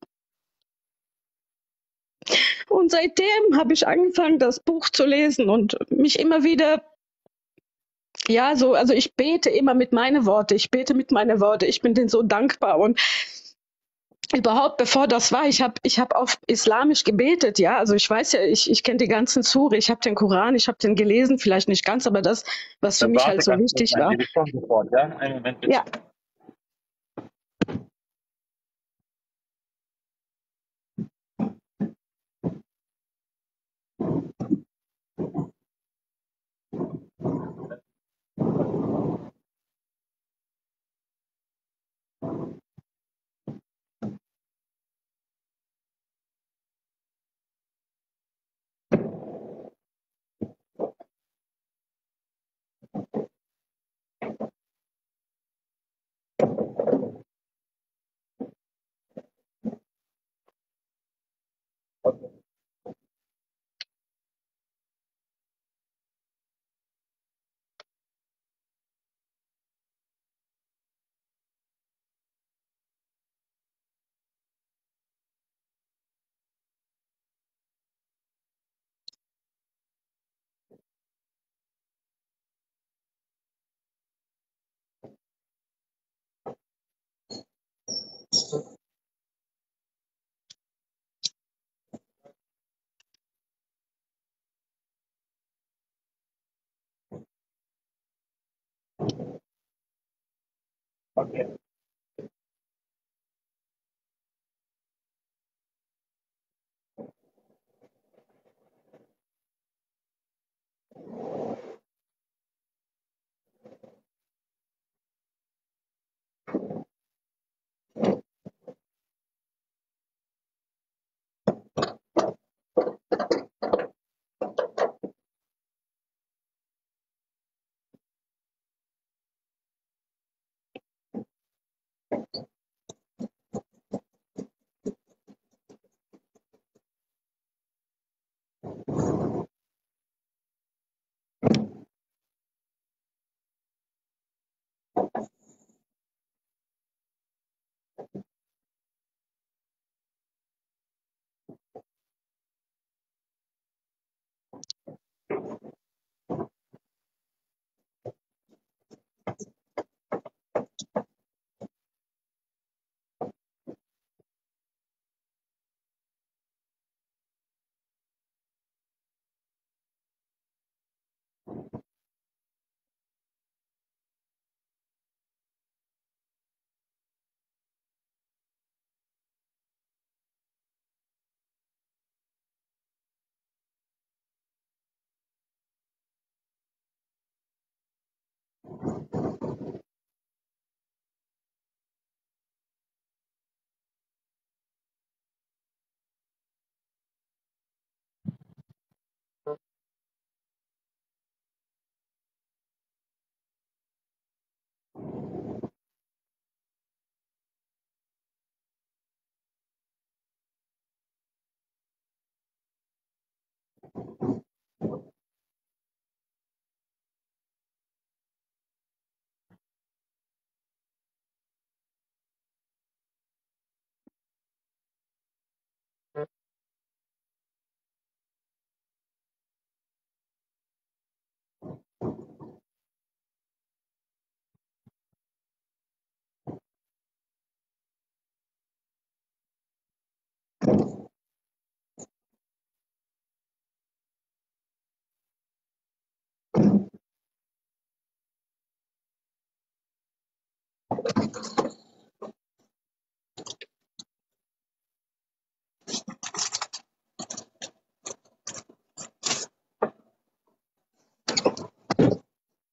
Und seitdem habe ich angefangen, das Buch zu lesen und mich immer wieder, ja, so, also ich bete immer mit meinen Worten, ich bete mit meinen Worten, ich bin denen so dankbar und überhaupt, bevor das war, ich habe ich hab auf Islamisch gebetet, ja, also ich weiß ja, ich, ich kenne die ganzen Sure, ich habe den Koran, ich habe den gelesen, vielleicht nicht ganz, aber das, was für Dann mich halt warte so ganz kurz, wichtig mein war. Liebe, ich komme sofort, ja? Einen Moment bitte. Ja, Okay.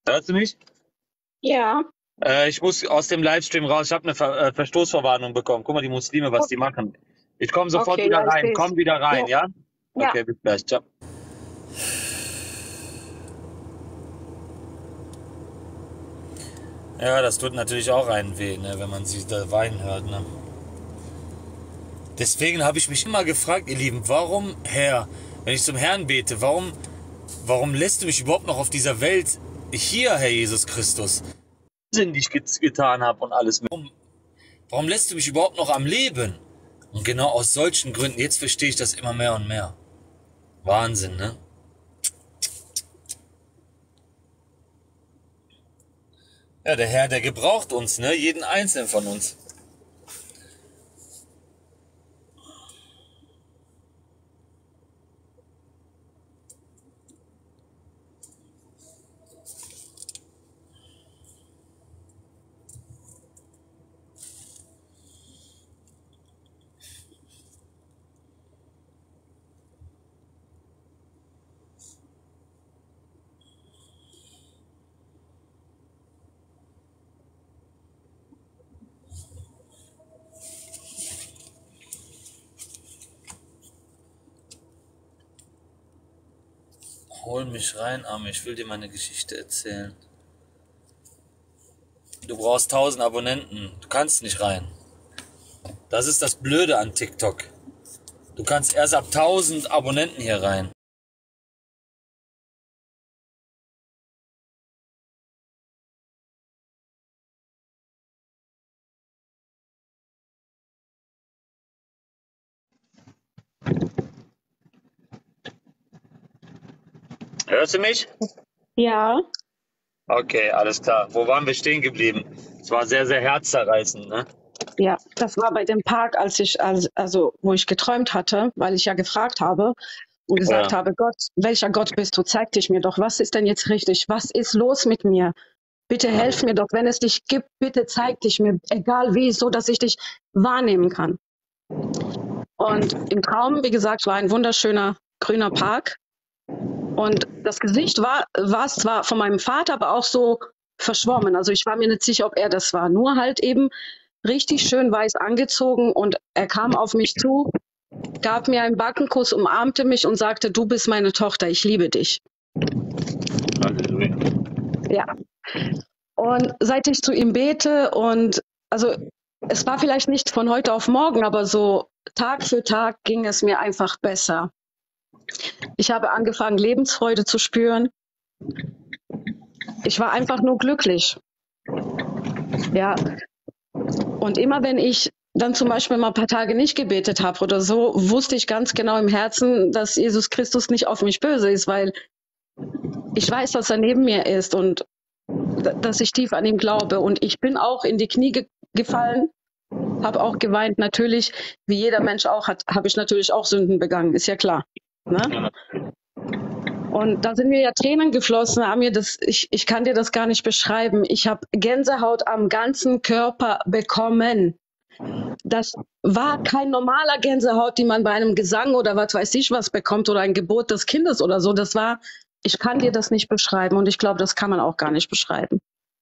Hörst du mich? Ja. Äh, ich muss aus dem Livestream raus. Ich habe eine Ver äh, Verstoßverwarnung bekommen. Guck mal, die Muslime, was die machen. Ich komme sofort Okay, wieder ja, ich rein. seh's. Komm wieder rein, ja? Ja. Okay, bis gleich. Ciao. Ja, das tut natürlich auch einen weh, ne, wenn man sie da weinen hört. Ne? Deswegen habe ich mich immer gefragt, ihr Lieben, warum, Herr, wenn ich zum Herrn bete, warum, warum lässt du mich überhaupt noch auf dieser Welt hier, Herr Jesus Christus? Sinn, die ich get getan habe und alles. Warum, warum lässt du mich überhaupt noch am Leben? Und genau aus solchen Gründen, jetzt verstehe ich das immer mehr und mehr. Wahnsinn, ne? Ja, der Herr, der gebraucht uns, ne? Jeden Einzelnen von uns. Hol mich rein, Arme, ich will dir meine Geschichte erzählen. Du brauchst tausend Abonnenten, du kannst nicht rein. Das ist das Blöde an TikTok. Du kannst erst ab tausend Abonnenten hier rein. Hörst du mich? Ja. Okay, alles klar. Wo waren wir stehen geblieben? Es war sehr, sehr herzzerreißend, ne? Ja, das war bei dem Park, als ich, als, also wo ich geträumt hatte, weil ich ja gefragt habe und gesagt Ja. habe, Gott, welcher Gott bist du? Zeig dich mir doch, was ist denn jetzt richtig? Was ist los mit mir? Bitte helf mir doch, wenn es dich gibt, bitte zeig dich mir, egal wie, so dass ich dich wahrnehmen kann. Und im Traum, wie gesagt, war ein wunderschöner grüner Park. Und das Gesicht war, war es zwar von meinem Vater, aber auch so verschwommen. Also ich war mir nicht sicher, ob er das war. Nur halt eben richtig schön weiß angezogen und er kam auf mich zu, gab mir einen Backenkuss, umarmte mich und sagte, du bist meine Tochter, ich liebe dich. Halleluja. Ja. Und seit ich zu ihm bete und also es war vielleicht nicht von heute auf morgen, aber so Tag für Tag ging es mir einfach besser. Ich habe angefangen, Lebensfreude zu spüren. Ich war einfach nur glücklich. Ja. Und immer wenn ich dann zum Beispiel mal ein paar Tage nicht gebetet habe oder so, wusste ich ganz genau im Herzen, dass Jesus Christus nicht auf mich böse ist, weil ich weiß, dass er neben mir ist und dass ich tief an ihm glaube. Und ich bin auch in die Knie ge gefallen, habe auch geweint. Natürlich, wie jeder Mensch auch hat, habe ich natürlich auch Sünden begangen, ist ja klar. Ne? Und da sind mir ja Tränen geflossen, Amir, das, ich, ich kann dir das gar nicht beschreiben. Ich habe Gänsehaut am ganzen Körper bekommen. Das war kein normaler Gänsehaut, die man bei einem Gesang oder was weiß ich was bekommt oder ein Gebot des Kindes oder so. Das war, ich kann dir das nicht beschreiben und ich glaube, das kann man auch gar nicht beschreiben.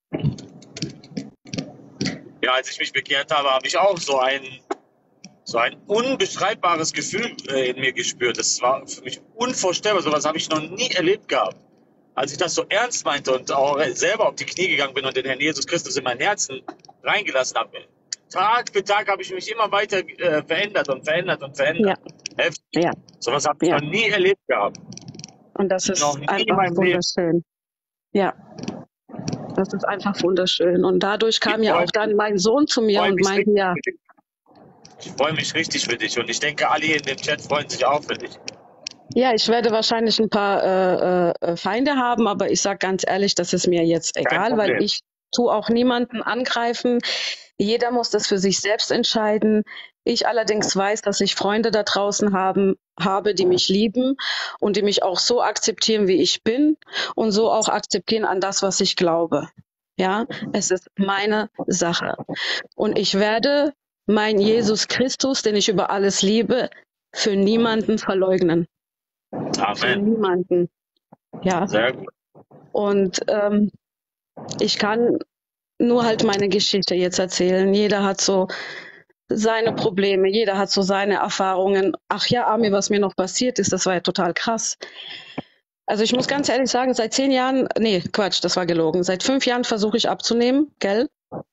Ja, als ich mich bekehrt habe, habe ich auch so ein, so ein unbeschreibbares Gefühl äh, in mir gespürt. Das war für mich unvorstellbar. Sowas habe ich noch nie erlebt gehabt. Als ich das so ernst meinte und auch selber auf die Knie gegangen bin und den Herrn Jesus Christus in mein Herzen reingelassen habe, Tag für Tag habe ich mich immer weiter äh, verändert und verändert und verändert. Ja. Heftig. Ja. Sowas habe ich Ja. noch nie erlebt gehabt. Und das ist Noch nie in einfach meinem Leben. wunderschön. Ja. Das ist einfach wunderschön. Und dadurch kam Ich ja freu auch dann mein Sohn zu mir freu und mich meinte, richtig ja, für dich. Ich freue mich richtig für dich und ich denke, alle hier in dem Chat freuen sich auch für dich. ja, ich werde wahrscheinlich ein paar äh, äh, Feinde haben, aber ich sage ganz ehrlich, das ist mir jetzt egal, weil Problem. ich tue auch niemanden angreifen. Jeder muss das für sich selbst entscheiden. Ich allerdings weiß, dass ich Freunde da draußen haben, habe, die mich lieben und die mich auch so akzeptieren, wie ich bin und so auch akzeptieren an das, was ich glaube. Ja, es ist meine Sache. Und ich werde meinen Jesus Christus, den ich über alles liebe, für niemanden verleugnen. Für Amen. niemanden. Ja. Sehr gut. Und ähm, Ich kann nur halt meine Geschichte jetzt erzählen. Jeder hat so seine Probleme, jeder hat so seine Erfahrungen. Ach ja, Ami, was mir noch passiert ist, das war ja total krass. Also ich muss ganz ehrlich sagen, seit zehn Jahren, nee, Quatsch, das war gelogen. Seit fünf Jahren versuche ich abzunehmen, gell?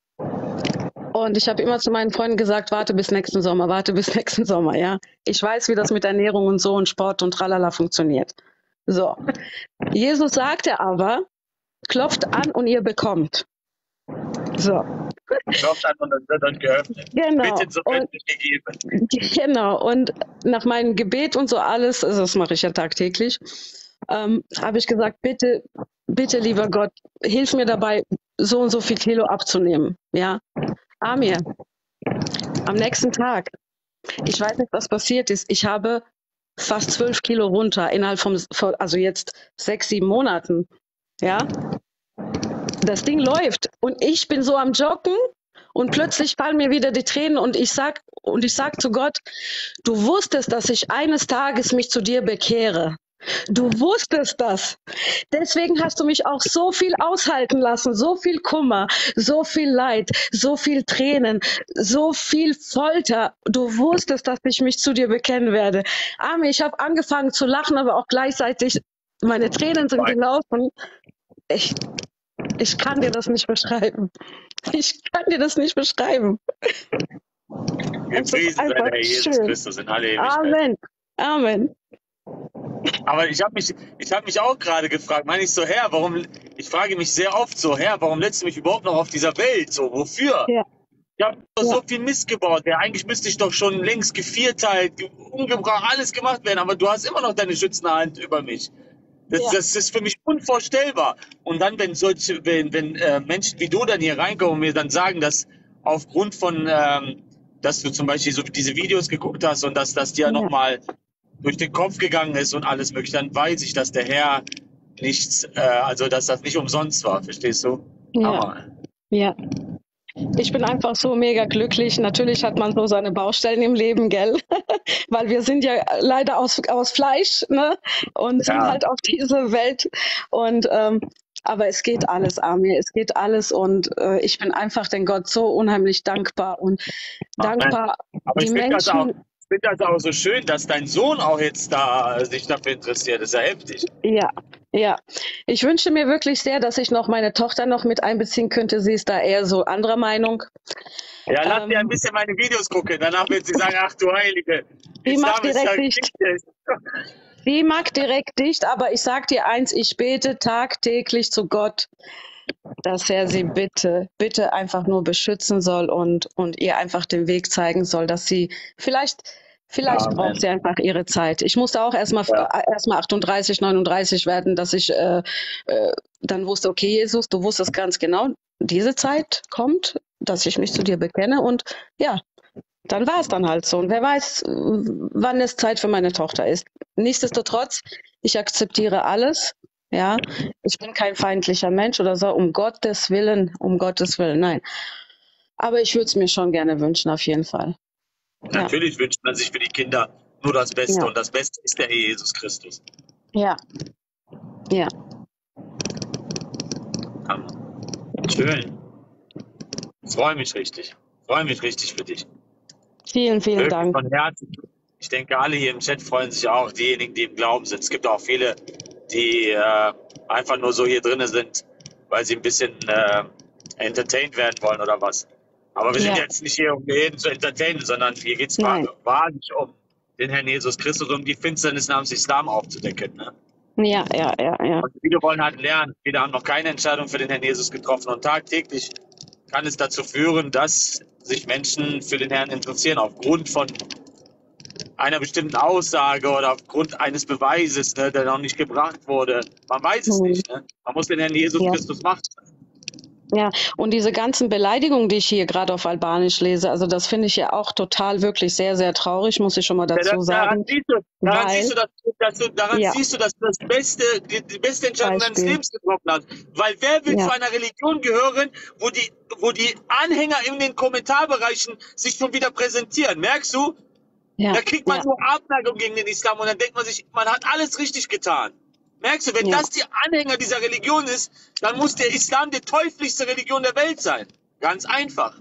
Und ich habe immer zu meinen Freunden gesagt, warte bis nächsten Sommer, warte bis nächsten Sommer, ja. Ich weiß, wie das mit Ernährung und so und Sport und tralala funktioniert. So. Jesus sagte aber, klopft an und ihr bekommt. So. Klopft an und dann wird dann geöffnet. Genau. Bitte so Und, wird nicht gegeben. genau. Und nach meinem Gebet und so alles, also das mache ich ja tagtäglich, ähm, habe ich gesagt, bitte, bitte, lieber Gott, hilf mir dabei, so und so viel Kilo abzunehmen. Ja. Amir, am nächsten Tag, ich weiß nicht, was passiert ist, ich habe fast zwölf Kilo runter innerhalb von, also jetzt sechs, sieben Monaten. Ja. Das Ding läuft und ich bin so am Joggen und plötzlich fallen mir wieder die Tränen und ich sag, und ich sag zu Gott, du wusstest, dass ich eines Tages mich zu dir bekehre. Du wusstest das. Deswegen hast du mich auch so viel aushalten lassen, so viel Kummer, so viel Leid, so viel Tränen, so viel Folter. Du wusstest, dass ich mich zu dir bekennen werde. Ami, ich habe angefangen zu lachen, aber auch gleichzeitig meine Tränen sind gelaufen. Ich, ich kann dir das nicht beschreiben. Ich kann dir das nicht beschreiben. Gepriesen sei der Herr Jesus schön. Christus in alle Ewigkeit. Amen. Amen. Aber ich habe mich, ich habe mich auch gerade gefragt, meine ich so, Herr, warum, ich frage mich sehr oft so, Herr, warum lässt du mich überhaupt noch auf dieser Welt? So, wofür? Ja. Ich habe doch Ja. so viel Mist gebaut. Ja, eigentlich müsste ich doch schon längst gevierteilt, ge- umgebracht, alles gemacht werden, aber du hast immer noch deine schützende Hand über mich. Das, Ja. das ist für mich unvorstellbar. Und dann, wenn solche, wenn, wenn äh, Menschen wie du dann hier reinkommen und mir dann sagen, dass aufgrund von, ähm, dass du zum Beispiel so diese Videos geguckt hast und dass das dir Ja. nochmal durch den Kopf gegangen ist und alles mögliche, dann weiß ich, dass der Herr nichts, äh, also dass das nicht umsonst war, verstehst du? Ja. Hammer. Ja. Ich bin einfach so mega glücklich. Natürlich hat man so seine Baustellen im Leben, gell? Weil wir sind ja leider aus, aus Fleisch, ne? Und sind Ja. halt auf diese Welt. Und ähm, aber es geht alles, Amir. Es geht alles. Und äh, ich bin einfach den Gott so unheimlich dankbar und Amen. dankbar. Aber Die ich finde das, auch- Menschen, ich find das auch so schön, dass dein Sohn auch jetzt da äh, sich dafür interessiert. Das ist ja heftig. ja, ja. Ich wünsche mir wirklich sehr, dass ich noch meine Tochter noch mit einbeziehen könnte. Sie ist da eher so anderer Meinung. Ja, lass Ähm, dir ein bisschen meine Videos gucken. Danach wird sie sagen, ach du Heilige. Die macht Islam ist ja direkt dicht. Geschichte. Die mag direkt dicht, aber ich sag dir eins, ich bete tagtäglich zu Gott, dass er sie bitte, bitte einfach nur beschützen soll und, und ihr einfach den Weg zeigen soll, dass sie vielleicht, vielleicht Amen. braucht sie einfach ihre Zeit. Ich musste auch erstmal Ja. erstmal achtunddreißig, neununddreißig werden, dass ich äh, äh, dann wusste, okay, Jesus, du wusstest ganz genau, diese Zeit kommt, dass ich mich zu dir bekenne und ja, dann war es dann halt so. Und wer weiß, wann es Zeit für meine Tochter ist. Nichtsdestotrotz, ich akzeptiere alles. Ja, ich bin kein feindlicher Mensch oder so, um Gottes Willen, um Gottes Willen, nein. Aber ich würde es mir schon gerne wünschen, auf jeden Fall. Ja, Natürlich wünscht man sich für die Kinder nur das Beste. ja, Und das Beste ist der Herr Jesus Christus. ja, ja. Hammer. Schön. Ich freue mich richtig. Ich freue mich richtig für dich. Vielen, vielen Wirklich Dank. von Herzen. Ich denke, alle hier im Chat freuen sich auch, diejenigen, die im Glauben sind. Es gibt auch viele, die äh, einfach nur so hier drinnen sind, weil sie ein bisschen äh, entertained werden wollen oder was. Aber wir sind Ja, jetzt nicht hier, um jeden zu entertainen, sondern hier geht es nein. wahrlich um den Herrn Jesus Christus, um die Finsternis namens Islam aufzudecken. Ne? Ja, ja, ja, ja. Und viele wollen halt lernen. Viele haben noch keine Entscheidung für den Herrn Jesus getroffen. Und tagtäglich kann es dazu führen, dass sich Menschen für den Herrn interessieren, aufgrund von einer bestimmten Aussage oder aufgrund eines Beweises, ne, der noch nicht gebracht wurde. Man weiß es Hm. nicht. Ne? Man muss den Herrn Jesus Ja. Christus machen. Ja, und diese ganzen Beleidigungen, die ich hier gerade auf Albanisch lese, also das finde ich ja auch total wirklich sehr, sehr traurig, muss ich schon mal Ja, dazu das, daran sagen, siehst du, daran weil, siehst du, dass, dass du, daran ja, siehst du, dass du das beste, die, die beste Entscheidung deines Beispiel, Lebens getroffen hast. Weil wer will ja, zu einer Religion gehören, wo die, wo die Anhänger in den Kommentarbereichen sich schon wieder präsentieren? Merkst du? Da ja, kriegt man ja, nur Abneigung gegen den Islam und dann denkt man sich, man hat alles richtig getan. Merkst du, wenn Ja. das die Anhänger dieser Religion ist, dann muss der Islam die teuflischste Religion der Welt sein. Ganz einfach.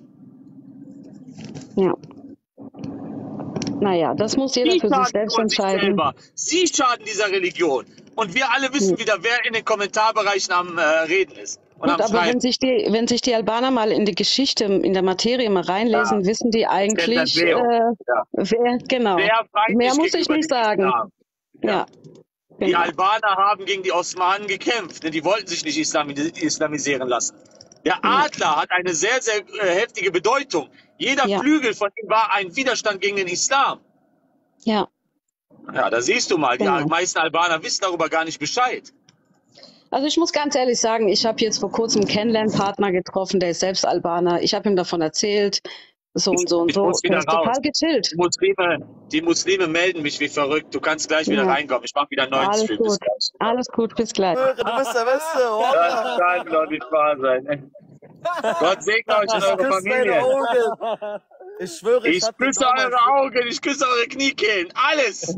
Ja. Naja, das muss jeder Sie für sich schaden selbst nur sich entscheiden. selber. Sie schaden dieser Religion. Und wir alle wissen Hm. wieder, wer in den Kommentarbereichen am äh, Reden ist. Und Gut, am aber Schreiben. wenn sich die, wenn sich die Albaner mal in die Geschichte, in der Materie mal reinlesen, Ja. wissen die eigentlich, Seo. äh, Ja. wer, genau. Sehr feindlich Mehr muss ich gegenüber nicht dem sagen. Islam. Ja. Die Genau. Albaner haben gegen die Osmanen gekämpft, denn die wollten sich nicht islami islamisieren lassen. Der Adler hat eine sehr, sehr äh, heftige Bedeutung. Jeder Ja. Flügel von ihm war ein Widerstand gegen den Islam. Ja. Ja, da siehst du mal, die Genau. meisten Albaner wissen darüber gar nicht Bescheid. Also ich muss ganz ehrlich sagen, ich habe jetzt vor kurzem einen Kennenlernpartner getroffen, der ist selbst Albaner. Ich habe ihm davon erzählt, so und so und Ich so. muss wieder Der ist raus. total gechillt. Die Muslime, die Muslime melden mich wie verrückt. Du kannst gleich wieder Ja. reinkommen. Ich mache wieder einen neuen Alles Stream. Bis gut. gleich. Alles gut, bis gleich. Du bist der Beste. Das kann doch nicht wahr sein. Gott segne euch und eure Familie. Augen. Ich schwöre, ich, Ich hab den küsse damals- eure Augen, ich küsse eure Kniekehlen, alles.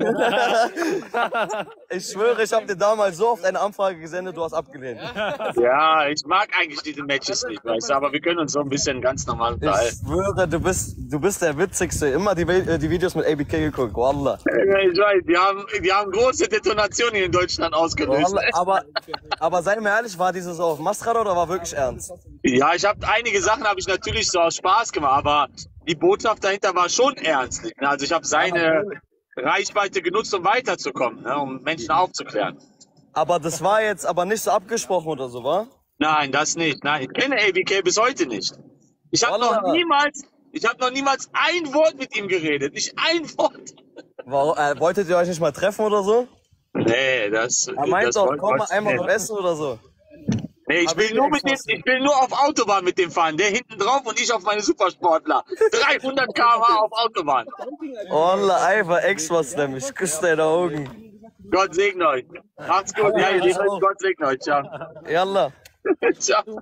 Ich schwöre, ich habe dir damals so oft eine Anfrage gesendet, du hast abgelehnt. Ja, ich mag eigentlich diese Matches nicht, weißt du, aber wir können uns so ein bisschen ganz normal Ich unterhalten. schwöre, du bist, du bist der Witzigste. Immer die, Vi- die Videos mit A B K geguckt, Wallah. Ja, ich weiß, die haben, die haben große Detonationen hier in Deutschland ausgelöst. Wallah. Aber, aber sei mir ehrlich, war dieses so auf Mascara oder war wirklich ernst? Ja, ich habe einige Sachen habe ich natürlich so aus Spaß gemacht, aber die Botschaft dahinter war schon ernstlich. Ne? Also ich habe seine Reichweite genutzt, um weiterzukommen, ne? Um Menschen aufzuklären. Aber das war jetzt aber nicht so abgesprochen oder so, wa? Nein, das nicht. Nein, ich kenne A B K bis heute nicht. Ich habe noch Wallah. niemals, ich habe noch niemals ein Wort mit ihm geredet. Nicht ein Wort. Warum, äh, wolltet ihr euch nicht mal treffen oder so? Nee, das. Er meint das doch, wollte- komm mal wollte ich einmal nicht. noch essen oder so. Nee, ich Hab will ich nur mir mit dem, extra- ich will nur auf Autobahn mit dem fahren. Der hinten drauf und ich auf meine Supersportler. dreihundert Kilometer pro Stunde auf Autobahn. Wallah, einfach extra slam. Ich küsse deine Augen. Gott segne euch. Macht's gut. Ja, ihr Lieben, Gott segne euch. Ciao. Yallah. Ciao.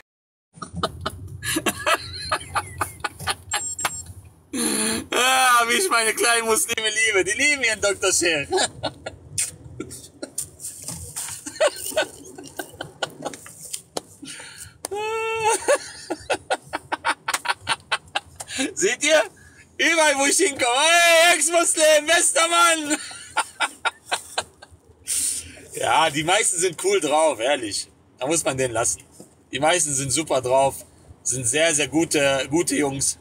Ah, wie ich meine kleinen Muslime liebe. Die lieben ihren Doktor Scher. Seht ihr? Überall, wo ich hinkomme. Hey, Ex-Muslim, bester Mann! Ja, die meisten sind cool drauf, ehrlich. Da muss man den lassen. Die meisten sind super drauf, sind sehr, sehr gute, gute Jungs.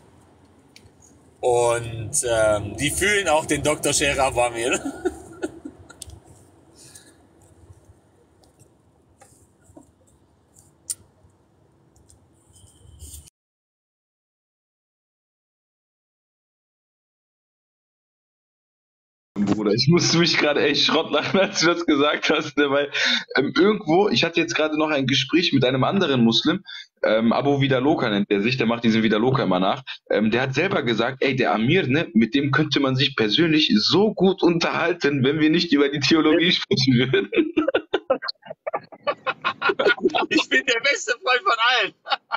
Und ähm, die fühlen auch den Doktor Scherer Bamir. Bruder, ich musste mich gerade echt Schrott lachen, als du das gesagt hast, ne? Weil ähm, irgendwo, ich hatte jetzt gerade noch ein Gespräch mit einem anderen Muslim, ähm, Abu Vidaloka nennt der sich, der macht diesen Vidaloka immer nach, ähm, der hat selber gesagt, ey, der Amir, ne, mit dem könnte man sich persönlich so gut unterhalten, wenn wir nicht über die Theologie sprechen würden. Ich bin der beste Freund von allen.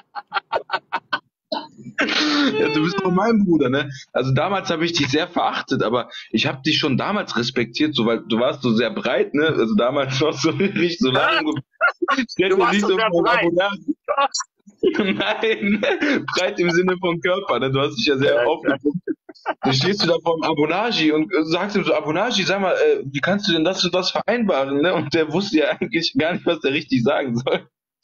Ja, du bist doch mein Bruder, ne? Also damals habe ich dich sehr verachtet, aber ich habe dich schon damals respektiert, so weil du warst so sehr breit, ne? Also damals noch so nicht so lang. Du warst doch sehr breit. Nein, breit im Sinne von Körper, ne? Du hast dich ja sehr Ja, aufgepumpt. Dann stehst du da vor dem Abonagi und äh, sagst ihm so, Abonagi, sag mal, äh, wie kannst du denn das und das vereinbaren, ne? Und der wusste ja eigentlich gar nicht, was der richtig sagen soll.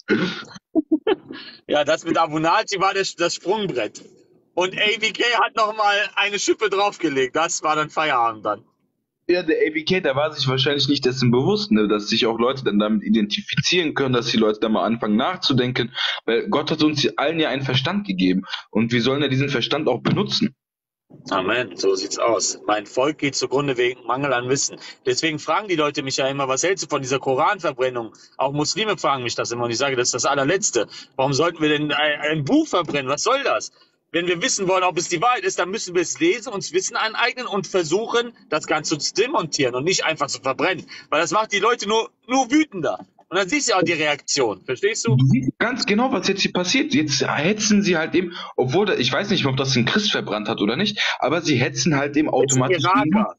Ja, das mit Abunazi war das, das Sprungbrett. Und A B K hat noch mal eine Schippe draufgelegt. Das war dann Feierabend dann. Ja, der A B K, der war sich wahrscheinlich nicht dessen bewusst, ne, dass sich auch Leute dann damit identifizieren können, dass die Leute dann mal anfangen nachzudenken, weil Gott hat uns allen ja einen Verstand gegeben und wir sollen ja diesen Verstand auch benutzen. Amen, so sieht's aus. Mein Volk geht zugrunde wegen Mangel an Wissen. Deswegen fragen die Leute mich ja immer, was hältst du von dieser Koranverbrennung? Auch Muslime fragen mich das immer und ich sage, das ist das allerletzte. Warum sollten wir denn ein, ein Buch verbrennen? Was soll das? Wenn wir wissen wollen, ob es die Wahrheit ist, dann müssen wir es lesen, uns Wissen aneignen und versuchen, das Ganze zu demontieren und nicht einfach zu verbrennen. Weil das macht die Leute nur, nur wütender. Und dann siehst du auch die Reaktion. Verstehst du? Du siehst ganz genau, was jetzt hier passiert. Jetzt hetzen sie halt eben, obwohl, ich weiß nicht, ob das ein Christ verbrannt hat oder nicht, aber sie hetzen halt eben Das sind automatisch. Iraker.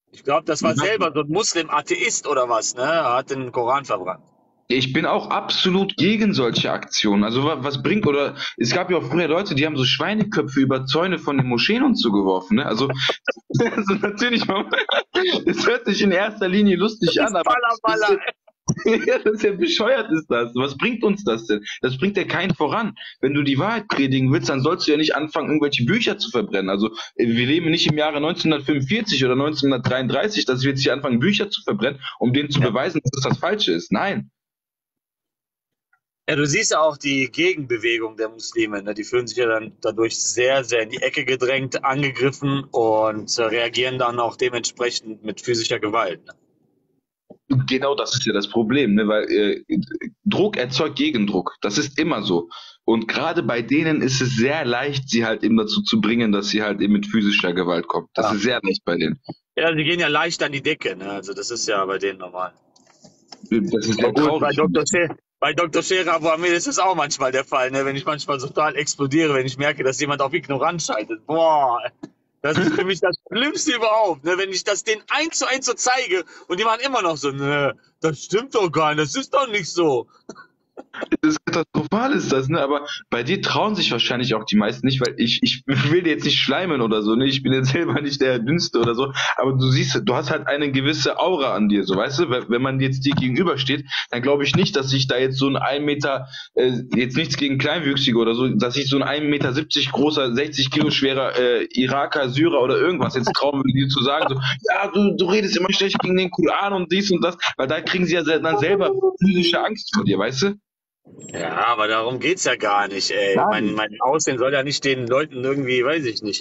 Ich glaube, das war selber so ein Muslim-Atheist oder was, ne? Er hat den Koran verbrannt. Ich bin auch absolut gegen solche Aktionen. Also wa- was bringt, oder es gab ja auch früher Leute, die haben so Schweineköpfe über Zäune von den Moscheen und so geworfen. Ne? Also, also natürlich, man- es hört sich in erster Linie lustig an, aber Baller, baller. ja, das ist ja bescheuert ist das. Was bringt uns das denn? Das bringt ja keinen voran. Wenn du die Wahrheit predigen willst, dann sollst du ja nicht anfangen, irgendwelche Bücher zu verbrennen. Also äh, wir leben nicht im Jahre neunzehnhundertfünfundvierzig oder neunzehnhundertdreiunddreißig, dass wir jetzt hier anfangen, Bücher zu verbrennen, um denen zu beweisen, dass das das Falsche ist. Nein. Ja, du siehst ja auch die Gegenbewegung der Muslime. Ne? Die fühlen sich ja dann dadurch sehr, sehr in die Ecke gedrängt, angegriffen und äh, reagieren dann auch dementsprechend mit physischer Gewalt. Ne? Genau, das ist ja das Problem, ne? Weil äh, Druck erzeugt Gegendruck. Das ist immer so. Und gerade bei denen ist es sehr leicht, sie halt eben dazu zu bringen, dass sie halt eben mit physischer Gewalt kommen. Das Ja. ist sehr leicht bei denen. Ja, sie gehen ja leicht an die Decke. Ne? Also das ist ja bei denen normal. Das ist sehr Gut, bei traurig. Doktor Scher, bei Doktor Scherer Abu Hamid ist das auch manchmal der Fall, ne? Wenn ich manchmal so total explodiere, wenn ich merke, dass jemand auf Ignoranz schaltet. Boah, das ist für mich das Schlimmste überhaupt, ne? Wenn ich das denen eins zu eins so zeige und die machen immer noch so, ne, das stimmt doch gar nicht, das ist doch nicht so. Das ist katastrophal ist das, ne? Aber bei dir trauen sich wahrscheinlich auch die meisten nicht, weil ich, ich will dir jetzt nicht schleimen oder so, ne? Ich bin jetzt selber nicht der Dünnste oder so, aber du siehst, du hast halt eine gewisse Aura an dir, so, weißt du? Wenn wenn man jetzt dir gegenübersteht, dann glaube ich nicht, dass ich da jetzt so ein ein Meter, äh, jetzt nichts gegen Kleinwüchsige oder so, dass ich so ein ein Meter siebzig großer, sechzig Kilo schwerer äh, Iraker, Syrer oder irgendwas jetzt trauen würde, dir zu sagen, so, ja, du, du redest immer schlecht gegen den Koran und dies und das, weil da kriegen sie ja se- dann selber physische Angst vor dir, weißt du? Ja, aber darum geht's ja gar nicht, ey. Mein, mein Aussehen soll ja nicht den Leuten irgendwie, weiß ich nicht.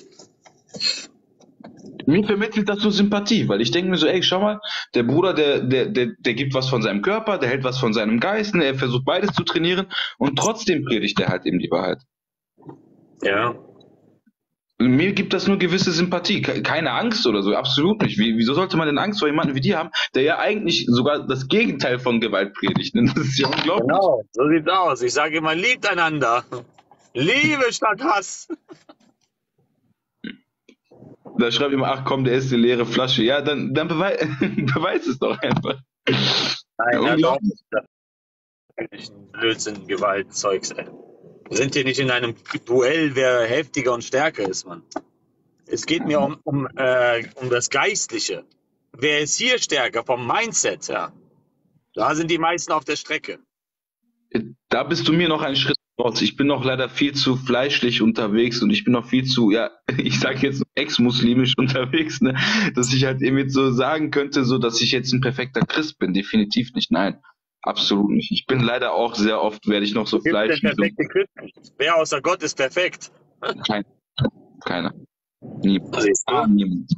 Mir vermittelt das so Sympathie, weil ich denke mir so, ey, schau mal, der Bruder, der, der, der, der gibt was von seinem Körper, der hält was von seinem Geist, ne, er versucht beides zu trainieren und trotzdem predigt er halt eben die Wahrheit. Ja. Mir gibt das nur gewisse Sympathie, ke- keine Angst oder so, absolut nicht. Wie, wieso sollte man denn Angst vor jemandem wie dir haben, der ja eigentlich sogar das Gegenteil von Gewalt predigt? Ne? Das ist ja unglaublich. Genau, so sieht's aus. Ich sage immer, liebt einander. Liebe statt Hass. Da schreibt immer, ach komm, der ist eine leere Flasche. Ja, dann, dann bewei beweis es doch einfach. Nein, Ja, das ist auch unglaublich. wirklich ein Blödsinn, Gewaltzeugs, ey. Wir sind hier nicht in einem Duell, wer heftiger und stärker ist, Mann. Es geht mir um, um, äh, um das Geistliche. Wer ist hier stärker vom Mindset, ja? Da sind die meisten auf der Strecke. Da bist du mir noch einen Schritt voraus. Ich bin noch leider viel zu fleischlich unterwegs und ich bin noch viel zu, ja, ich sage jetzt ex-muslimisch unterwegs, ne, dass ich halt eben jetzt so sagen könnte, so, dass ich jetzt ein perfekter Christ bin. Definitiv nicht, nein. Absolut nicht. Ich bin leider auch sehr oft, werde ich noch so Gibt der fleischlich. perfekte Christ? Wer außer Gott ist perfekt? Kein, keiner. Niemand. Siehst du? Ah, niemand.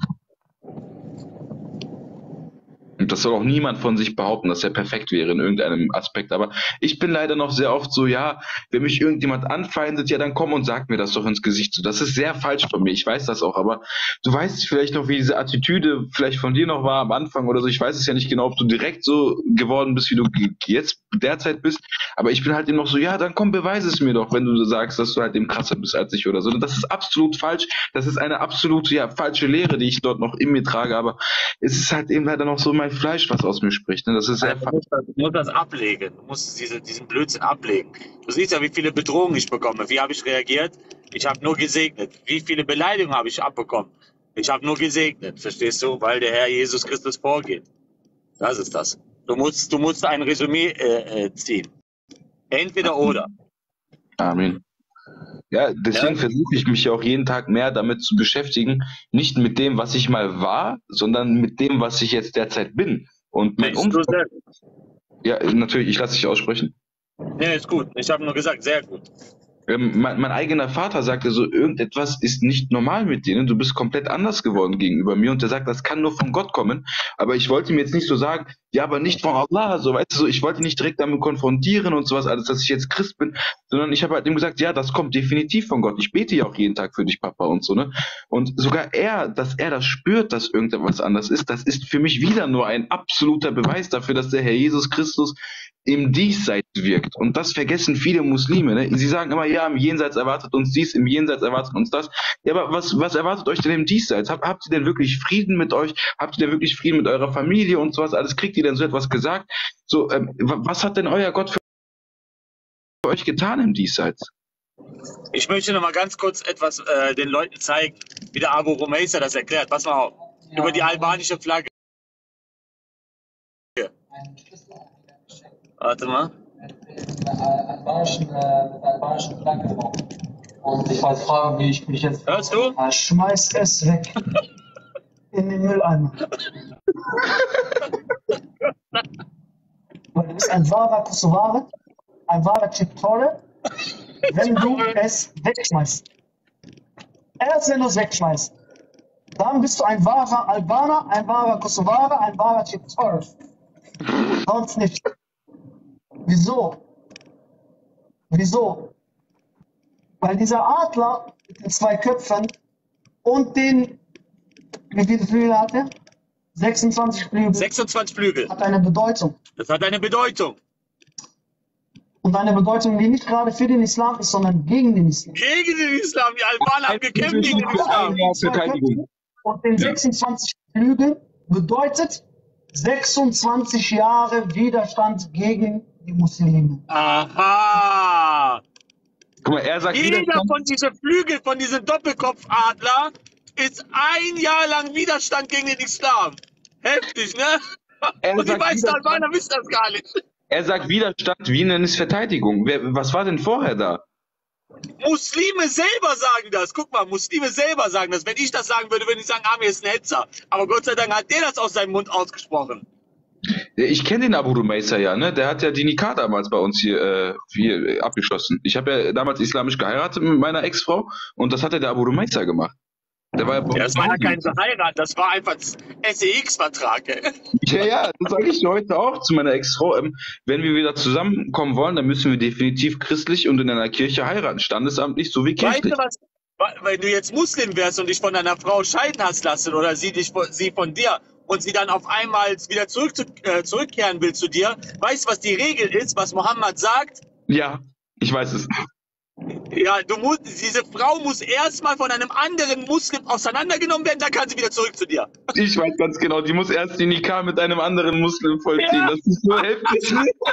Und das soll auch niemand von sich behaupten, dass er perfekt wäre in irgendeinem Aspekt. Aber ich bin leider noch sehr oft so, ja, wenn mich irgendjemand anfeindet, ja, dann komm und sag mir das doch ins Gesicht. So, das ist sehr falsch von mir, ich weiß das auch. Aber du weißt vielleicht noch, wie diese Attitüde vielleicht von dir noch war am Anfang oder so. Ich weiß es ja nicht genau, ob du direkt so geworden bist, wie du ge- jetzt derzeit bist. Aber ich bin halt eben noch so, ja, dann komm, beweise es mir doch, wenn du sagst, dass du halt eben krasser bist als ich oder so. Das ist absolut falsch. Das ist eine absolut, ja, falsche Lehre, die ich dort noch in mir trage. Aber es ist halt eben leider noch so mein Fleisch, was aus mir spricht. Ne? Das ist sehr Du musst das, du musst das ablegen. Du musst diese, diesen Blödsinn ablegen. Du siehst ja, wie viele Bedrohungen ich bekomme. Wie habe ich reagiert? Ich habe nur gesegnet. Wie viele Beleidigungen habe ich abbekommen? Ich habe nur gesegnet. Verstehst du? Weil der Herr Jesus Christus vorgeht. Das ist das. Du musst, du musst ein Resümee äh, äh, ziehen. Entweder oder. Amen. Ja, deswegen Ja. versuche ich mich ja auch jeden Tag mehr damit zu beschäftigen, nicht mit dem, was ich mal war, sondern mit dem, was ich jetzt derzeit bin. Und mein Bist du Umfeld, sehr gut. ja, natürlich, ich lasse dich aussprechen. Nee, ist gut. Ich habe nur gesagt, sehr gut. Ähm, mein, mein eigener Vater sagte so, irgendetwas ist nicht normal mit dir, ne? Du bist komplett anders geworden gegenüber mir und der sagt, das kann nur von Gott kommen, aber ich wollte ihm jetzt nicht so sagen, Ja, aber nicht von Allah, so, weißt du, so, ich wollte ihn nicht direkt damit konfrontieren und sowas, alles, dass ich jetzt Christ bin, sondern ich habe halt ihm gesagt, ja, das kommt definitiv von Gott. Ich bete ja auch jeden Tag für dich, Papa und so, ne? Und sogar er, dass er das spürt, dass irgendetwas anders ist, das ist für mich wieder nur ein absoluter Beweis dafür, dass der Herr Jesus Christus im Diesseits wirkt. Und das vergessen viele Muslime, ne? Sie sagen immer, ja, im Jenseits erwartet uns dies, im Jenseits erwartet uns das. Ja, aber was, was erwartet euch denn im Diesseits? Hab, habt ihr denn wirklich Frieden mit euch? Habt ihr denn wirklich Frieden mit eurer Familie und sowas? Alles kriegt ihr denn so etwas gesagt? So, ähm, wa- was hat denn euer Gott für euch getan im Diesseits? Ich möchte noch mal ganz kurz etwas äh, den Leuten zeigen, wie der Abu Rumeisa das erklärt. Pass mal auf. Über die albanische Flagge. Warte mal. mit der albanischen, äh, mit der albanischen Flagge drauf. Und ich wollte fragen, wie ich mich jetzt. Hörst du? Ah, schmeiß es weg. In den Mülleimer. Weil du bist ein wahrer Kosovare, ein wahrer Chiptore, wenn du es wegschmeißt. Erst wenn du es wegschmeißt, dann bist du ein wahrer Albaner, ein wahrer Kosovare, ein wahrer Chiptore. Sonst nicht. Wieso? Wieso? Weil dieser Adler mit den zwei Köpfen und den, wie viele Flügel hat er? sechsundzwanzig Flügel. sechsundzwanzig Flügel. Hat eine Bedeutung. Das hat eine Bedeutung. Und eine Bedeutung, die nicht gerade für den Islam ist, sondern gegen den Islam. Gegen den Islam. Die Albaner haben gekämpft gegen den Islam. Ja, Verteidigung. Und den sechsundzwanzig Flügel bedeutet sechsundzwanzig Jahre Widerstand gegen die Muslime. Aha. Guck mal, er sagt Jeder Widerstand. von diesen Flügeln, von diesem Doppelkopfadler, ist ein Jahr lang Widerstand gegen den Islam. Heftig, ne? Er Und die sagt meisten Widerstand. Albaner wissen das gar nicht. Er sagt Widerstand, wie nennt es Verteidigung? Wer, was war denn vorher da? Muslime selber sagen das. Guck mal, Muslime selber sagen das. Wenn ich das sagen würde, würde ich sagen, Amir ist ein Hetzer. Aber Gott sei Dank hat der das aus seinem Mund ausgesprochen. Ich kenne den Abu Rumeisa ja, ne? Der hat ja die Nikah damals bei uns hier, äh, hier äh, abgeschlossen. Ich habe ja damals islamisch geheiratet mit meiner Ex-Frau und das hat ja der Abu Rumeisa gemacht. Der war ja bei Ja, uns das war ja Saudi. kein Heirat, das war einfach S E X-Vertrag. Ja, ja, das sage ich heute auch zu meiner Ex-Frau. Ähm, wenn wir wieder zusammenkommen wollen, dann müssen wir definitiv christlich und in einer Kirche heiraten. Standesamtlich sowie Weißt kirchlich. du was? Wenn du jetzt Muslim wärst und dich von deiner Frau scheiden hast lassen oder sie dich von, sie von dir und sie dann auf einmal wieder zurück zu, äh, zurückkehren will zu dir, weißt du, was die Regel ist, was Mohammed sagt? Ja, ich weiß es. Ja, du musst, diese Frau muss erstmal von einem anderen Muslim auseinandergenommen werden, dann kann sie wieder zurück zu dir. Ich weiß ganz genau, die muss erst die Nikah mit einem anderen Muslim vollziehen. Ja. Das ist so heftig.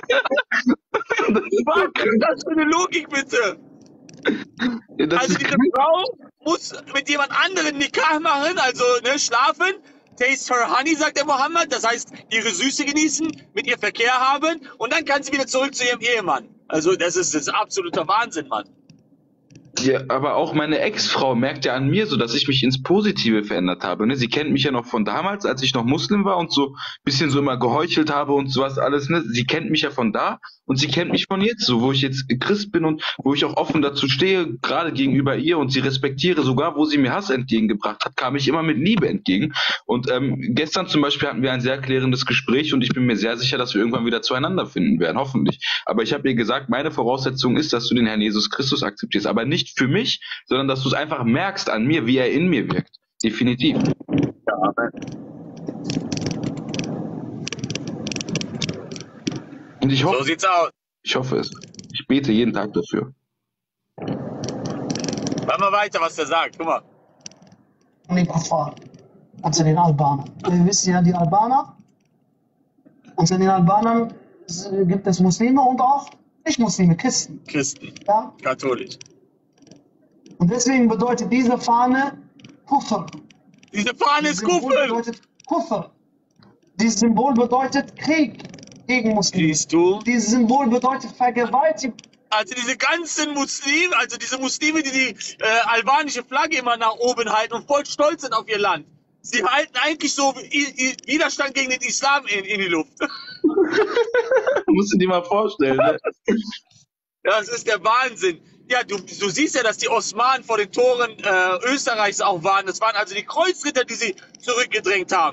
Was ist das für eine Logik, bitte? Ja, das Also ist diese krank. Frau muss mit jemand anderem Nikah machen, also ne, schlafen, taste her honey, sagt der Mohammed, das heißt ihre Süße genießen, mit ihr Verkehr haben und dann kann sie wieder zurück zu ihrem Ehemann. Also das ist, das ist absoluter Wahnsinn, Mann. Ja, aber auch meine Ex-Frau merkt ja an mir so, dass ich mich ins Positive verändert habe. Ne? Sie kennt mich ja noch von damals, als ich noch Muslim war und so ein bisschen so immer geheuchelt habe und sowas alles. Ne? Sie kennt mich ja von da und sie kennt mich von jetzt, so wo ich jetzt Christ bin und wo ich auch offen dazu stehe, gerade gegenüber ihr und sie respektiere. Sogar wo sie mir Hass entgegengebracht hat, kam ich immer mit Liebe entgegen. Und ähm, gestern zum Beispiel hatten wir ein sehr klärendes Gespräch und ich bin mir sehr sicher, dass wir irgendwann wieder zueinander finden werden, hoffentlich. Aber ich habe ihr gesagt, meine Voraussetzung ist, dass du den Herrn Jesus Christus akzeptierst, aber nicht für mich, sondern dass du es einfach merkst an mir, wie er in mir wirkt. Definitiv. Und ich So hoffe, sieht's aus. ich hoffe es. Ich bete jeden Tag dafür. Mach mal weiter, was der sagt. Guck mal. Und den Kuffar. Unter den Albanern. Ihr wisst ja, die Albaner, unter den Albanern gibt es Muslime und auch Nicht-Muslime, Christen. Christen, Ja? katholisch. Und deswegen bedeutet diese Fahne Kufr. Diese Fahne ist Dieses Symbol Kuffel. bedeutet Kufr. Dieses Symbol bedeutet Krieg gegen Muslime. Siehst du? Dieses Symbol bedeutet Vergewaltigung. Also diese ganzen Muslime, also diese Muslime, die die äh, albanische Flagge immer nach oben halten und voll stolz sind auf ihr Land. Sie halten eigentlich so I I Widerstand gegen den Islam in, in die Luft. Musst du dir mal vorstellen, ne? Das ist der Wahnsinn. Ja, du, du siehst ja, dass die Osmanen vor den Toren äh, Österreichs auch waren. Das waren also die Kreuzritter, die sie zurückgedrängt haben.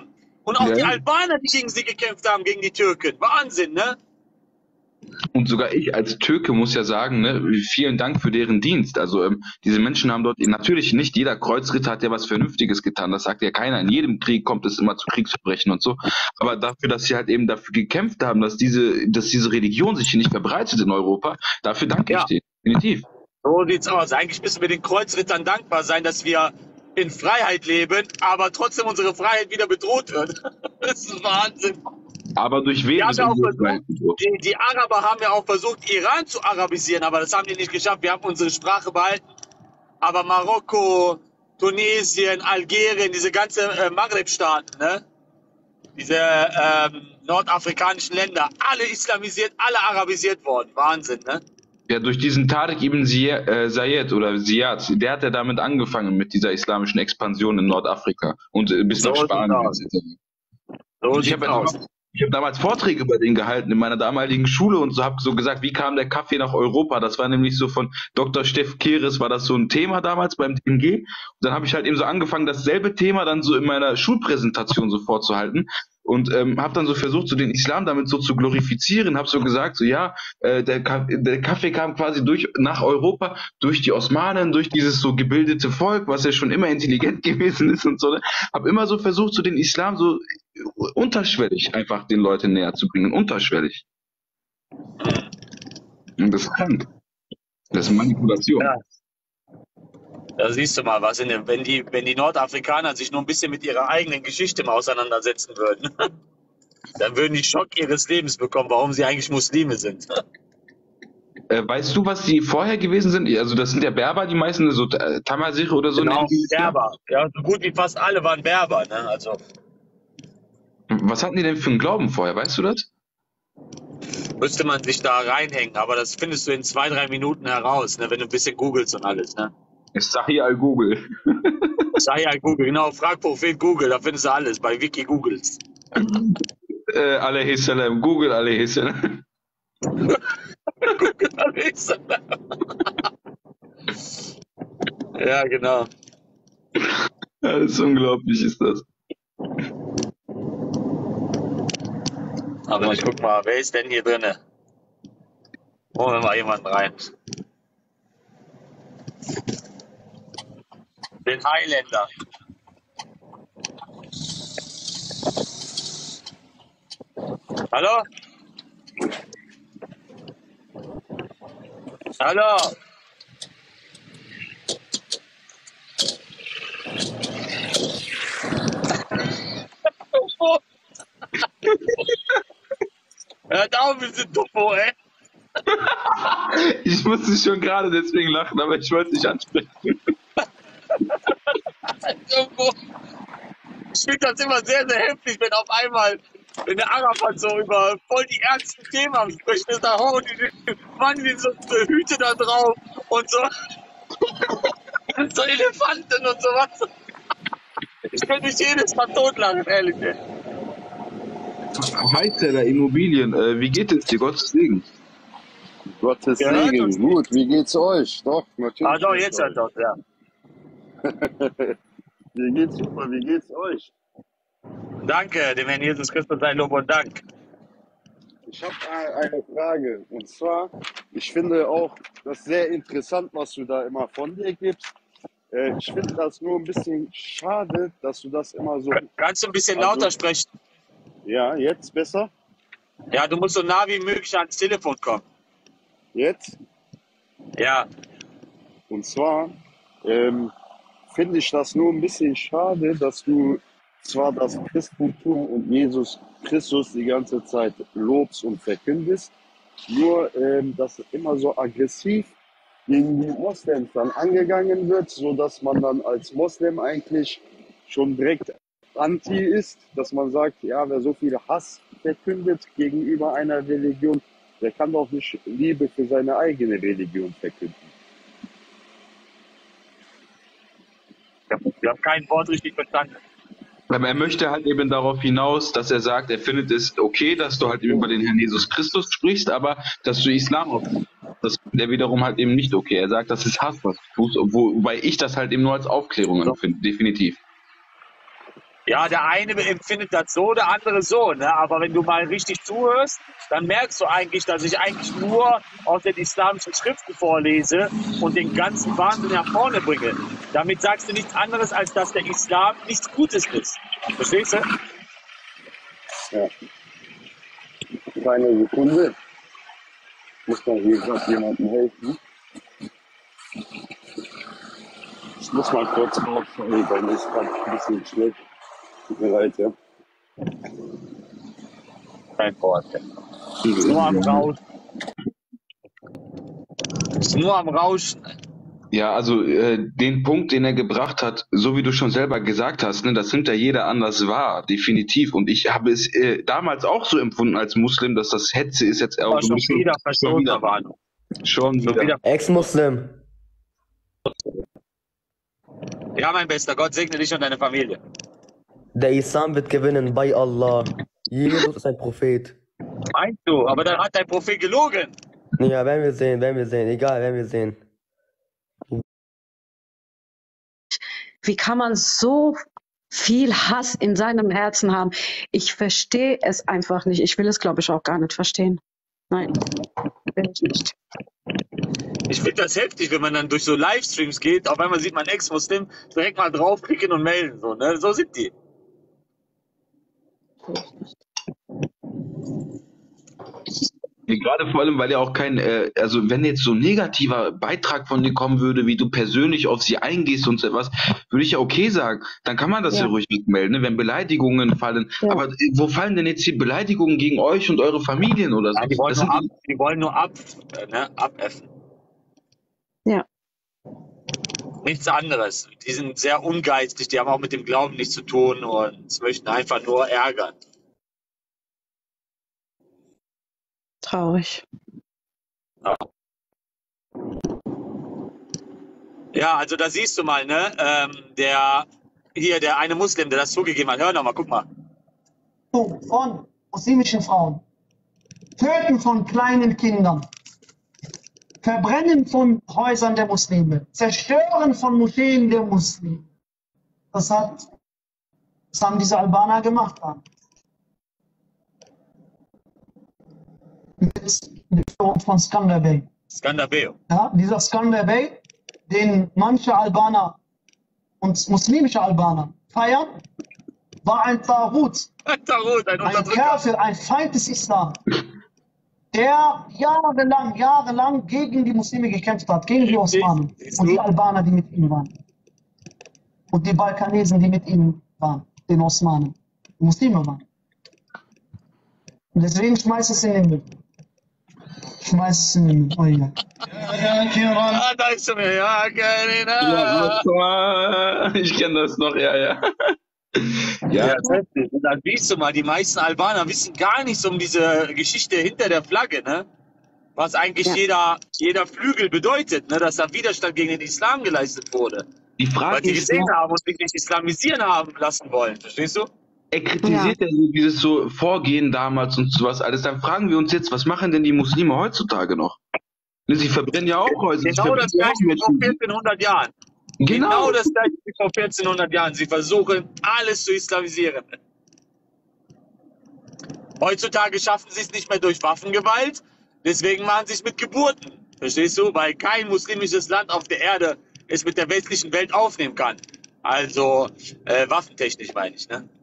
Und auch Ja. die Albaner, die gegen sie gekämpft haben, gegen die Türken. Wahnsinn, ne? Und sogar ich als Türke muss ja sagen, ne, vielen Dank für deren Dienst. Also ähm, diese Menschen haben dort, natürlich nicht jeder Kreuzritter hat ja was Vernünftiges getan, das sagt ja keiner. In jedem Krieg kommt es immer zu Kriegsverbrechen und so. Aber dafür, dass sie halt eben dafür gekämpft haben, dass diese, dass diese Religion sich hier nicht verbreitet in Europa, dafür danke Ja. ich denen, definitiv. So sieht's aus. Eigentlich müssen wir den Kreuzrittern dankbar sein, dass wir in Freiheit leben, aber trotzdem unsere Freiheit wieder bedroht wird. Das ist Wahnsinn. Aber durch wen Die, haben ist ja auch unsere versucht, Freiheit bedroht? die, die Araber haben ja auch versucht, Iran zu arabisieren, aber das haben die nicht geschafft. Wir haben unsere Sprache behalten. Aber Marokko, Tunesien, Algerien, diese ganzen äh, Maghreb-Staaten, ne? Diese ähm, nordafrikanischen Länder, alle islamisiert, alle arabisiert worden. Wahnsinn, ne? Ja, durch diesen Tariq ibn Ziyad, äh, Zayed oder Ziyad, der hat ja damit angefangen mit dieser islamischen Expansion in Nordafrika und äh, bis So nach sieht's Spanien aus. et cetera. So Und ich sieht's habe ja aus. damals, ich hab damals Vorträge über den gehalten in meiner damaligen Schule und so habe so gesagt, wie kam der Kaffee nach Europa? Das war nämlich so von Doktor Steff Keres, war das so ein Thema damals beim D M G. Und dann habe ich halt eben so angefangen, dasselbe Thema dann so in meiner Schulpräsentation so vorzuhalten. Und ähm, habe dann so versucht, so den Islam damit so zu glorifizieren, habe so gesagt, so ja, äh, der, Ka der Kaffee kam quasi durch nach Europa, durch die Osmanen, durch dieses so gebildete Volk, was ja schon immer intelligent gewesen ist und so. Ne? Habe immer so versucht, so den Islam so unterschwellig einfach den Leuten näher zu bringen, unterschwellig. Und das ist krank. Das ist Manipulation. Ja. Da siehst du mal, was in dem, wenn die, wenn die Nordafrikaner sich nur ein bisschen mit ihrer eigenen Geschichte mal auseinandersetzen würden, dann würden die Schock ihres Lebens bekommen, warum sie eigentlich Muslime sind. Äh, weißt du, was die vorher gewesen sind? Also das sind ja Berber, die meisten, so äh, Tamaziche oder so. Genau, nennen die es ja. Berber. Ja, so gut wie fast alle waren Berber. Ne? Also Was hatten die denn für einen Glauben vorher, weißt du das? müsste man sich da reinhängen, aber das findest du in zwei, drei Minuten heraus, ne? Wenn du ein bisschen googelst und alles. Ne? Ich sag hier all Google. Sag ja Google, genau, frag Prophet Google, da findest du alles, bei Wiki Googles. äh, alaihi salam, Google alaihi salam. Google alles. Ja, genau. Ja, das ist unglaublich, ist das. Aber ich guck mal, wer ist denn hier drinne? Holen wir mal jemanden rein. Den Highlander. Hallo? Hallo? Hört auf, wir sind Topo, ey. Ich musste schon gerade deswegen lachen, aber ich wollte es nicht ansprechen. Irgendwo. Ich finde das immer sehr, sehr heftig, wenn auf einmal, wenn der Arafat so über voll die ernsten Themen am spricht, ist da, oh, die Mann, die so äh, Hüte da drauf und so. So Elefanten und sowas. Ich könnte mich jedes Mal totlachen, ehrlich. Ey. Heißer Immobilien, äh, wie geht es dir? Gottes Segen. Gottes Ja, hört Segen. uns. Gut, wie geht's euch? Doch, natürlich. Ah, doch, geht's jetzt euch. halt doch, ja. Mir geht's super, wie geht's euch? Danke, dem Herrn Jesus Christus sei Lob und Dank. Ich habe eine Frage. Und zwar, ich finde auch das sehr interessant, was du da immer von dir gibst. Äh, Ich finde das nur ein bisschen schade, dass du das immer so. Kannst du ein bisschen Also- lauter sprechen? Ja, jetzt besser? Ja, du musst so nah wie möglich ans Telefon kommen. Jetzt? Ja, Und zwar ähm, finde ich das nur ein bisschen schade, dass du zwar das Christentum und Jesus Christus die ganze Zeit lobst und verkündest, nur ähm, dass immer so aggressiv gegen die Moslems dann angegangen wird, sodass man dann als Moslem eigentlich schon direkt anti ist, dass man sagt, ja, wer so viel Hass verkündet gegenüber einer Religion, der kann doch nicht Liebe für seine eigene Religion verkünden. ich habe hab kein Wort richtig verstanden. Aber er möchte halt eben darauf hinaus, dass er sagt, er findet es okay, dass du halt eben über den Herrn Jesus Christus sprichst, aber dass du Islam aufnimmst. Das findet er wiederum halt eben nicht okay. Er sagt, das ist Hass, was du tust, obwohl- wobei ich das halt eben nur als Aufklärung empfinde, definitiv. Ja, der eine empfindet das so, der andere so, ne? Aber wenn du mal richtig zuhörst, dann merkst du eigentlich, dass ich eigentlich nur aus den islamischen Schriften vorlese und den ganzen Wahnsinn nach vorne bringe. Damit sagst du nichts anderes, als dass der Islam nichts Gutes ist. Verstehst du? Ja. Keine Sekunde. Ich muss doch hier gerade jemandem helfen. Ich muss mal kurz raus, sorry, bei mir ist gerade ein bisschen schlecht. Tut mir leid, ja. Kein Wort. Ist nur am Rauschen. Ist nur am Rauschen. Ja, also äh, den Punkt, den er gebracht hat, so wie du schon selber gesagt hast, ne, das nimmt ja jeder anders wahr, definitiv. Und ich habe es äh, damals auch so empfunden als Muslim, dass das Hetze ist jetzt auch Aber schon schon, wieder schon verstoßen wieder. waren. Schon Schon wieder. wieder. Ex-Muslim. Ja, mein Bester, Gott segne dich und deine Familie. Der Islam wird gewinnen bei Allah. Jesus ist ein Prophet. Meinst du? Aber dann hat dein Prophet gelogen. Ja, werden wir sehen, werden wir sehen. Egal, werden wir sehen. Wie kann man so viel Hass in seinem Herzen haben? Ich verstehe es einfach nicht. Ich will es, glaube ich, auch gar nicht verstehen. Nein, will ich nicht. Ich finde das heftig, wenn man dann durch so Livestreams geht, auf einmal sieht man Ex-Muslim, direkt mal draufklicken und melden. So, ne? So sind die. Ja, gerade vor allem, weil ja auch kein, äh, also wenn jetzt so ein negativer Beitrag von dir kommen würde, wie du persönlich auf sie eingehst und so etwas, würde ich ja okay sagen. Dann kann man das ja, Ja. ruhig wegmelden, ne, wenn Beleidigungen fallen. Ja. Aber äh, wo fallen denn jetzt die Beleidigungen gegen euch und eure Familien oder so? Nein, die wollen Das nur sind ab, die wollen nur ab, äh, ne, abäffen. Ja. Nichts anderes. Die sind sehr ungeistig, die haben auch mit dem Glauben nichts zu tun und möchten einfach nur ärgern. Traurig. Ja. Ja, also da siehst du mal, ne, ähm, der, hier, der eine Muslim, der das zugegeben hat, hör noch mal, guck mal. Von muslimischen Frauen, Töten von kleinen Kindern, Verbrennen von Häusern der Muslime, Zerstören von Moscheen der Muslime. Das hat, das haben diese Albaner gemacht. Mit, mit von Skanderbeg. Skanderbeg. Ja, dieser Skanderbeg, den manche Albaner und muslimische Albaner feiern, war ein Tarut, Tarut, ein ein Unterdrücker. Kafir, ein Feind des Islam, der jahrelang, jahrelang gegen die Muslime gekämpft hat, gegen die Osmanen und die Albaner, die mit ihm waren. Und die Balkanesen, die mit ihm waren, den Osmanen, die Muslime waren. Und deswegen schmeißt es in den Müll. Schmeißt es in den Müll. Oh ja. Ah, da ist er mir. Ja, Karina. Ja, ich kenne das noch, ja, ja. Ja, das ist heftig. Und dann siehst du mal, die meisten Albaner wissen gar nichts um diese Geschichte hinter der Flagge, ne? Was eigentlich Ja. jeder, jeder Flügel bedeutet, ne? Dass da Widerstand gegen den Islam geleistet wurde. Die Weil Frage die ist gesehen nur, haben und sich nicht islamisieren haben lassen wollen. Verstehst du? er kritisiert ja so dieses so Vorgehen damals und sowas alles. Dann fragen wir uns jetzt, was machen denn die Muslime heutzutage noch? Ne, sie verbrennen ja auch Häuser. sie Genau verbrennen das ja auch gleiche wie vor Menschen. vierzehnhundert Jahren. Genau. Genau das gleiche wie vor vierzehnhundert Jahren. Sie versuchen, alles zu islamisieren. Heutzutage schaffen sie es nicht mehr durch Waffengewalt, deswegen machen sie es mit Geburten. Verstehst du? Weil kein muslimisches Land auf der Erde es mit der westlichen Welt aufnehmen kann. Also äh, waffentechnisch meine ich, ne?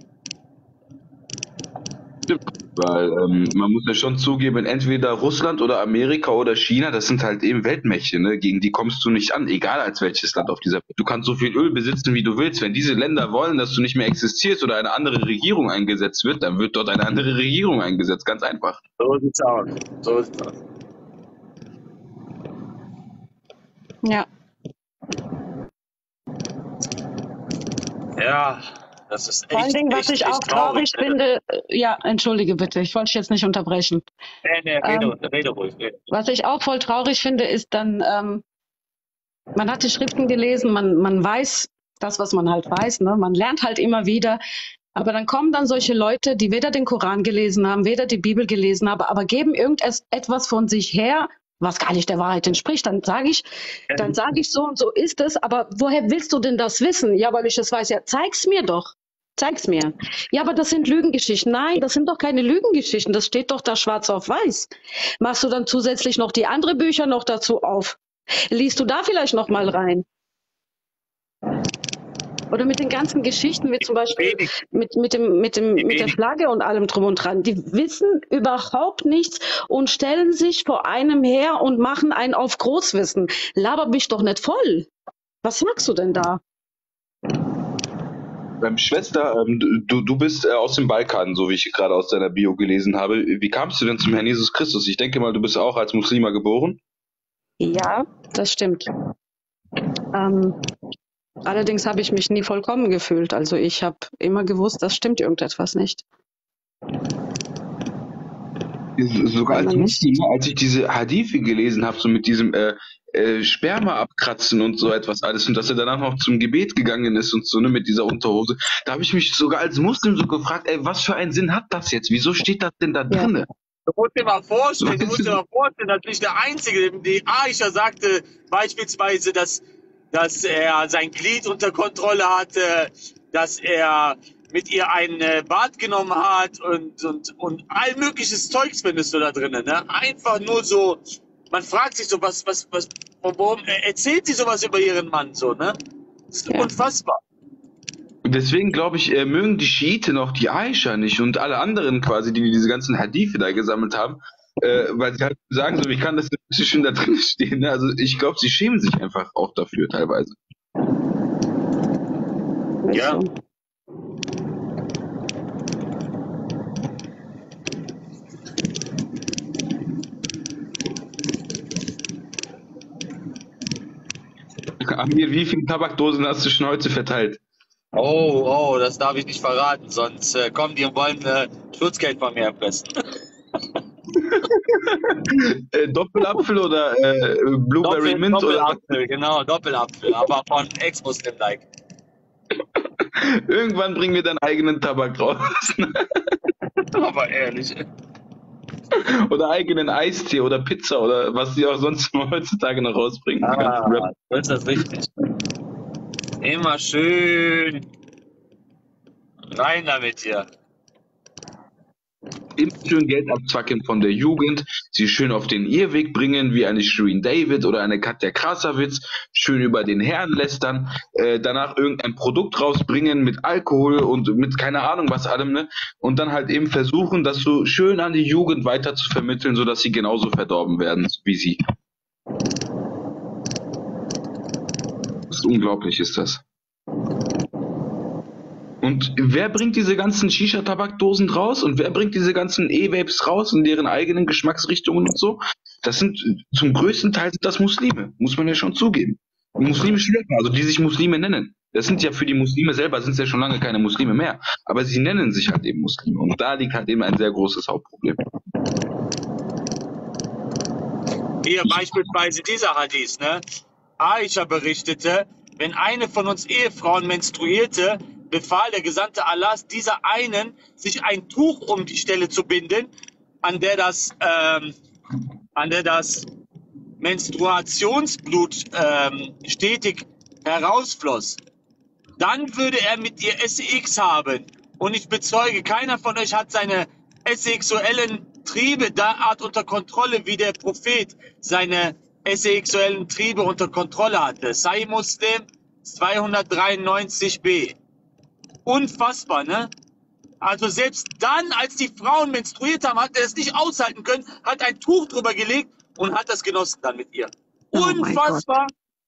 Weil ähm, man muss ja schon zugeben, entweder Russland oder Amerika oder China, das sind halt eben Weltmächte, ne? Gegen die kommst du nicht an, egal als welches Land auf dieser Welt. Du kannst so viel Öl besitzen, wie du willst. Wenn diese Länder wollen, dass du nicht mehr existierst oder eine andere Regierung eingesetzt wird, dann wird dort eine andere Regierung eingesetzt. Ganz einfach. So sieht's aus. So sieht's aus. Ja. Ja, das ist Vor allen echt, Dingen, was echt, ich echt auch traurig ne? finde, äh, ja, entschuldige bitte, ich wollte dich jetzt nicht unterbrechen. Nee, nee, rede, Ähm, rede ruhig. Rede. Was ich auch voll traurig finde, ist dann, ähm, man hat die Schriften gelesen, man, man weiß das, was man halt weiß, ne? Man lernt halt immer wieder. Aber dann kommen dann solche Leute, die weder den Koran gelesen haben, weder die Bibel gelesen haben, aber geben irgendetwas von sich her, was gar nicht der Wahrheit entspricht. Dann sage ich, dann sage ich so und so ist es. Aber woher willst du denn das wissen? Ja, weil ich es weiß. Ja, zeig's mir doch. Zeig's mir. Ja, aber das sind Lügengeschichten. Nein, das sind doch keine Lügengeschichten. Das steht doch da schwarz auf weiß. Machst du dann zusätzlich noch die anderen Bücher noch dazu auf? Liest du da vielleicht noch mal rein? Oder mit den ganzen Geschichten, wie zum Beispiel mit, mit, dem, mit, dem, mit der Flagge und allem drum und dran. Die wissen überhaupt nichts und stellen sich vor einem her und machen einen auf Großwissen. Laber mich doch nicht voll. Was sagst du denn da? Ähm, Schwester, ähm, du, du bist äh, aus dem Balkan, so wie ich gerade aus deiner Bio gelesen habe. Wie kamst du denn zum Herrn Jesus Christus? Ich denke mal, du bist auch als Muslima geboren. Ja, das stimmt. Ähm, allerdings habe ich mich nie vollkommen gefühlt. Also ich habe immer gewusst, das stimmt irgendetwas nicht. Sogar als Muslim, als ich diese Hadithe gelesen habe, so mit diesem äh, äh, Sperma abkratzen und so etwas alles und dass er danach noch zum Gebet gegangen ist und so, ne, mit dieser Unterhose, da habe ich mich sogar als Muslim so gefragt, ey, was für einen Sinn hat das jetzt? Wieso steht das denn da drinne? Du musst dir mal vorstellen, du musst dir mal vorstellen, dass nicht der Einzige, die Aisha sagte beispielsweise, dass, dass er sein Glied unter Kontrolle hatte, dass er mit ihr ein äh, Bad genommen hat und, und, und all mögliches Zeugs findest du da drinnen, ne? Einfach nur so, man fragt sich so, was, was, was, warum äh, erzählt sie sowas über ihren Mann so, ne? Das ist Ja. unfassbar. Deswegen glaube ich, äh, mögen die Schiiten auch die Aisha nicht und alle anderen quasi, die diese ganzen Hadithe da gesammelt haben, äh, weil sie halt sagen so, wie kann das denn schön da drin stehen, ne? Also ich glaube, sie schämen sich einfach auch dafür teilweise. Ist Ja. so. Amir, wie viele Tabakdosen hast du schon heute verteilt? Oh, oh, das darf ich nicht verraten, sonst äh, kommen die und wollen äh, Schutzgeld von mir erpressen. äh, Doppelapfel oder äh, Blueberry Doppel, Mint? Oder? Doppelapfel, genau, Doppelapfel, aber von Ex-Muslim-like. Irgendwann bringen wir deinen eigenen Tabak raus. Aber ehrlich. Oder eigenen Eistee oder Pizza oder was sie auch sonst nur heutzutage noch rausbringen. Die ganzen Ah, Rapper. das ist das richtig. Immer schön rein damit hier. Immer schön Geld abzwacken von der Jugend, sie schön auf den Irrweg bringen, wie eine Shirin David oder eine Katja Krasavitz, schön über den Herrn lästern, äh, danach irgendein Produkt rausbringen mit Alkohol und mit keine Ahnung was allem, ne? Und dann halt eben versuchen, das so schön an die Jugend weiter zu vermitteln, sodass sie genauso verdorben werden wie sie. Das ist unglaublich, ist das. Und wer bringt diese ganzen Shisha-Tabakdosen raus und wer bringt diese ganzen E-Vapes raus in deren eigenen Geschmacksrichtungen und so? Das sind zum größten Teil sind das Muslime, muss man ja schon zugeben. Muslimische Rapper, also die sich Muslime nennen. Das sind ja für die Muslime selber sind es ja schon lange keine Muslime mehr, aber sie nennen sich halt eben Muslime und da liegt halt eben ein sehr großes Hauptproblem. Hier beispielsweise dieser Hadith, ne? Aisha berichtete, wenn eine von uns Ehefrauen menstruierte, befahl der Gesandte Allahs dieser einen, sich ein Tuch um die Stelle zu binden, an der das, ähm, an der das Menstruationsblut ähm, stetig herausfloss. Dann würde er mit ihr S E X haben. Und ich bezeuge, keiner von euch hat seine sexuellen Triebe derart unter Kontrolle, wie der Prophet seine sexuellen Triebe unter Kontrolle hatte. Sahih Muslim zweihundertdreiundneunzig b. Unfassbar, ne? Also selbst dann, als die Frauen menstruiert haben, hat er es nicht aushalten können, hat ein Tuch drüber gelegt und hat das genossen dann mit ihr. Oh mein Unfassbar.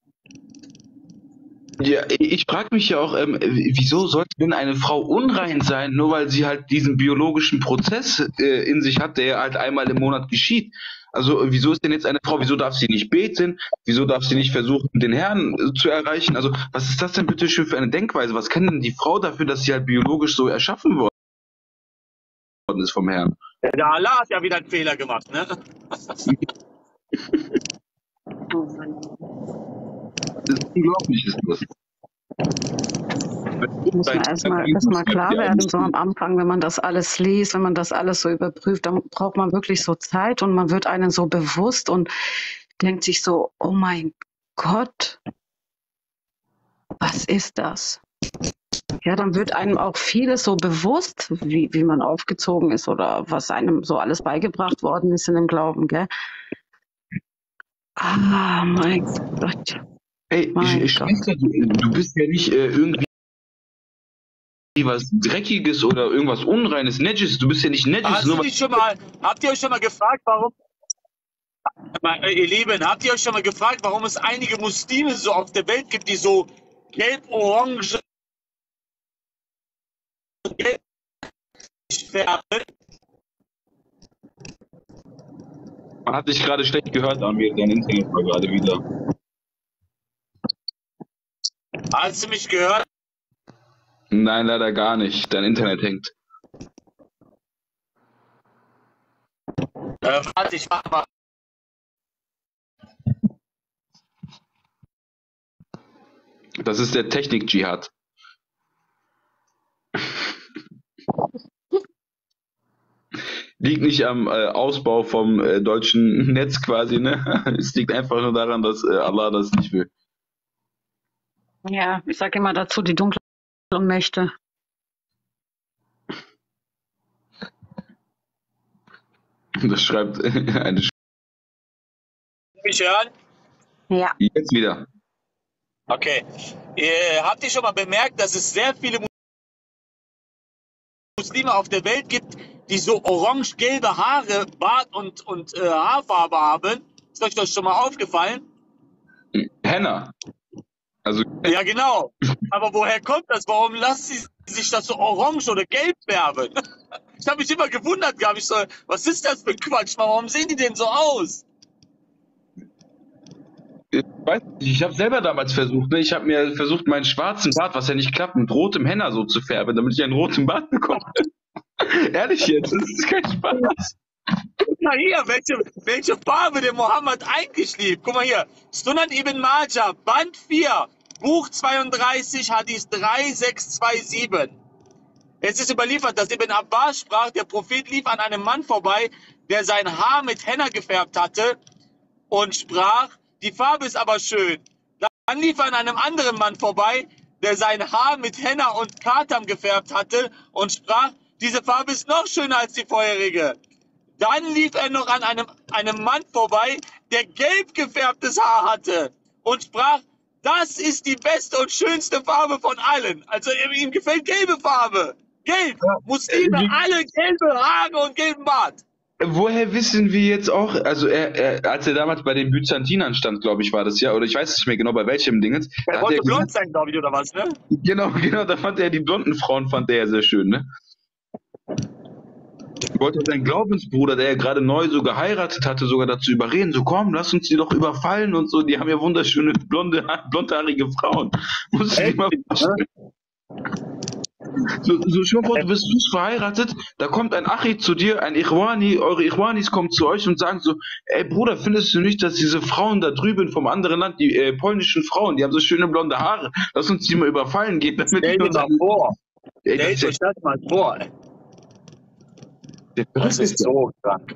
Ja, ich frage mich ja auch, ähm, wieso sollte denn eine Frau unrein sein, nur weil sie halt diesen biologischen Prozess äh, in sich hat, der halt einmal im Monat geschieht. Also wieso ist denn jetzt eine Frau, wieso darf sie nicht beten, wieso darf sie nicht versuchen, den Herrn äh, zu erreichen? Also was ist das denn bitte schön für eine Denkweise? Was kann denn die Frau dafür, dass sie halt biologisch so erschaffen worden ist vom Herrn? Der Allah hat ja wieder einen Fehler gemacht, ne? Das ist unglaublich, ist das. Muss man erstmal erst mal klar werden, so am Anfang, wenn man das alles liest, wenn man das alles so überprüft, dann braucht man wirklich so Zeit und man wird einem so bewusst und denkt sich so, oh mein Gott, was ist das? Ja, dann wird einem auch vieles so bewusst, wie, wie man aufgezogen ist oder was einem so alles beigebracht worden ist in dem Glauben, gell? Ah, mein Gott. Ey, Mein Sch- Gott. Schwester, du, du bist ja nicht äh, irgendwie was Dreckiges oder irgendwas Unreines, Nedges. Du bist ja nicht Nedges, Hast nur du weil dich schon mal, habt ihr euch schon mal gefragt, warum, äh, ihr Lieben, habt ihr euch schon mal gefragt, warum es einige Muslime so auf der Welt gibt, die so gelb-orange gelb färben? man hat dich gerade schlecht gehört, Amir. Dein Internet war gerade wieder. Hast du mich gehört? Nein, leider gar nicht. Dein Internet hängt. Äh, warte, ich mach mal. Das ist der Technik-Dschihad. Liegt nicht am äh, Ausbau vom äh, deutschen Netz quasi, ne? Es liegt einfach nur daran, dass äh, Allah das nicht will. Ja, ich sage immer dazu, die dunklen Mächte. Das schreibt äh, eine Sch Mich hören? Ja. Jetzt wieder. Okay. Äh, habt ihr schon mal bemerkt, dass es sehr viele Muslime auf der Welt gibt, die so orange-gelbe Haare, Bart und, und äh, Haarfarbe haben? Ist euch das schon mal aufgefallen? Henna. Also, Ja, genau. Aber woher kommt das? Warum lassen sie sich das so orange oder gelb färben? Ich habe mich immer gewundert, glaube ich so, was ist das für ein Quatsch? Warum sehen die denn so aus? ich weiß nicht, ich habe selber damals versucht, ne? Ich habe mir versucht, meinen schwarzen Bart, was ja nicht klappt, mit rotem Henna so zu färben, damit ich einen roten Bart bekomme. Ehrlich jetzt, das ist kein Spaß. Guck mal hier, welche, welche Farbe der Mohammed eigentlich liebt. Guck mal hier, Sunan ibn Majah, Band vier, Buch zweiunddreißig, Hadith drei sechs zwei sieben. Es ist überliefert, dass Ibn Abbas sprach, der Prophet lief an einem Mann vorbei, der sein Haar mit Henna gefärbt hatte und sprach, die Farbe ist aber schön. Dann lief er an einem anderen Mann vorbei, der sein Haar mit Henna und Katam gefärbt hatte und sprach, diese Farbe ist noch schöner als die vorherige. Dann lief er noch an einem, einem Mann vorbei, der gelb gefärbtes Haar hatte und sprach, das ist die beste und schönste Farbe von allen. Also ihm gefällt gelbe Farbe. Gelb. Muslime, wie- alle gelbe Haare und gelben Bart. Woher wissen wir jetzt auch, also er, er, als er damals bei den Byzantinern stand, glaube ich, war das ja, oder ich weiß nicht mehr genau, bei welchem Dingens. da Er hat wollte er blond gesagt, sein, glaube ich, oder was, ne? genau, genau, da fand er die blonden Frauen, fand er sehr schön, ne? Ich wollte seinen Glaubensbruder, der ja gerade neu so geheiratet hatte, sogar dazu überreden, so komm, lass uns die doch überfallen und so, die haben ja wunderschöne blonde, blondhaarige Frauen. Musst du dir mal vorstellen. So, so schon vor, du bist frisch verheiratet, da kommt ein Achi zu dir, ein Ikhwani, eure Ikhwanis kommen zu euch und sagen so, ey Bruder, findest du nicht, dass diese Frauen da drüben vom anderen Land, die äh, polnischen Frauen, die haben so schöne blonde Haare, lass uns die mal überfallen gehen, damit Stell die dir uns mal vor. Ey, das Stellt ist ja, euch das mal vor. ey. der Das verrückt ist ist ja. so krank.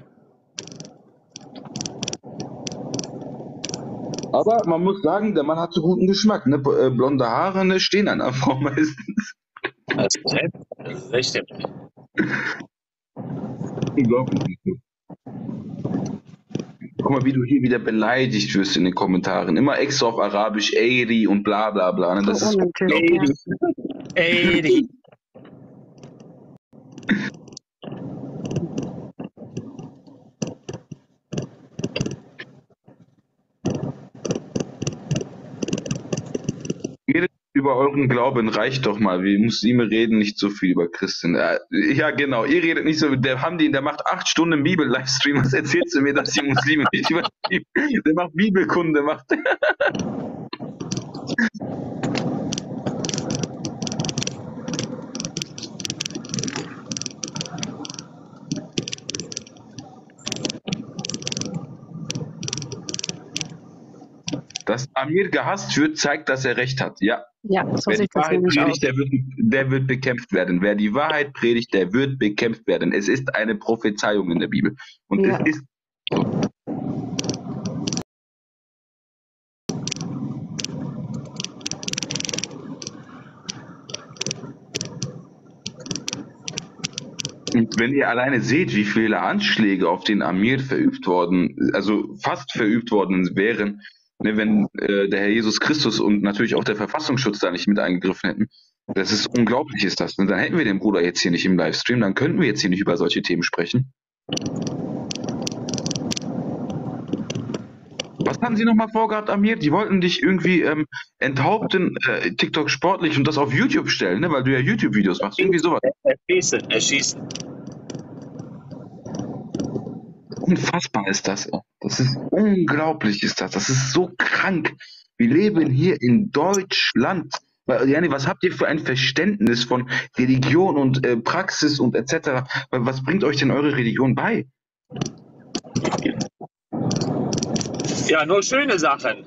Aber man muss sagen, der Mann hat so guten Geschmack, ne? B- äh, Blonde Haare, ne, stehen an einer Frau meistens. Das ist heftig. Das ist echt heftig. Unglaublich. Guck mal, wie du hier wieder beleidigt wirst in den Kommentaren. Immer extra auf Arabisch, Eiri und bla bla bla. Ne? Das So ist unnötig. unglaublich. Ja. Ey, die. Redet über euren Glauben, reicht doch mal. Wir Muslime reden nicht so viel über Christen. Äh, Ja, genau, ihr redet nicht so. Der Hamdi, der macht acht Stunden Bibel-Livestream. Was erzählst du mir, dass die Muslime nicht über die Bibel- Der macht Bibelkunde, macht. Dass Amir gehasst wird, zeigt, dass er recht hat. Ja. Ja, so Wer die sieht das Wahrheit nämlich aus. predigt, der wird, der wird bekämpft werden. Wer die Wahrheit predigt, der wird bekämpft werden. Es ist eine Prophezeiung in der Bibel. Und Ja. es ist so. Und wenn ihr alleine seht, wie viele Anschläge auf den Amir verübt worden, also fast verübt worden wären, ne, wenn äh, der Herr Jesus Christus und natürlich auch der Verfassungsschutz da nicht mit eingegriffen hätten, das ist unglaublich, ist das. Und dann hätten wir den Bruder jetzt hier nicht im Livestream, dann könnten wir jetzt hier nicht über solche Themen sprechen. Was haben Sie nochmal vorgehabt, Amir? Die wollten dich irgendwie ähm, enthaupten, äh, TikTok sportlich und das auf YouTube stellen, ne? Weil du ja YouTube-Videos machst, irgendwie sowas. Erschießen, erschießen. Unfassbar ist das. ey. Das ist unglaublich, ist das. Das ist so krank. Wir leben hier in Deutschland. Weil, Jani, was habt ihr für ein Verständnis von Religion und äh, Praxis und et cetera? Weil Was bringt euch denn eure Religion bei? Ja, nur schöne Sachen.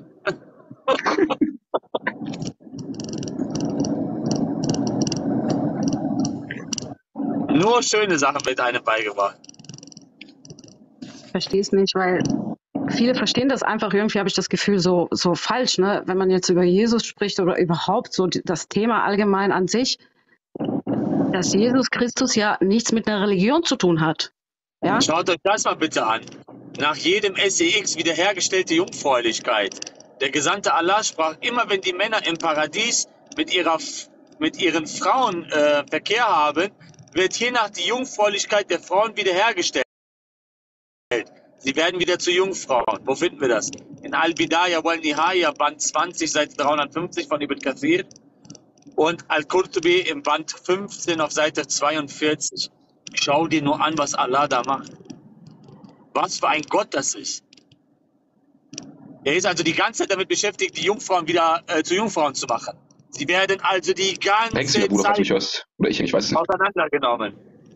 Nur schöne Sachen wird einem beigebracht. Ich verstehe es nicht, weil viele verstehen das einfach irgendwie, habe ich das Gefühl, so, so falsch, ne? Wenn man jetzt über Jesus spricht oder überhaupt so die- das Thema allgemein an sich, dass Jesus Christus ja nichts mit einer Religion zu tun hat. Ja? Schaut euch das mal bitte an. Nach jedem S E X wiederhergestellte Jungfräulichkeit. Der Gesandte Allah sprach immer, wenn die Männer im Paradies mit, ihrer, F- mit ihren Frauen äh, Verkehr haben, wird hiernach die Jungfräulichkeit der Frauen wiederhergestellt. Sie werden wieder zu Jungfrauen. Wo finden wir das? In Al-Bidaya wal Nihaya, Band zwanzig, Seite dreihundertfünfzig von Ibn Kathir und Al-Qurtubi im Band fünfzehn auf Seite zweiundvierzig. Schau dir nur an, was Allah da macht. Was für ein Gott das ist. Er ist also die ganze Zeit damit beschäftigt, die Jungfrauen wieder äh, zu Jungfrauen zu machen. Sie werden also die ganze Denkst du, der Bruder, falls du mich Zeit hörst? Oder ich, ich weiß es nicht. auseinandergenommen.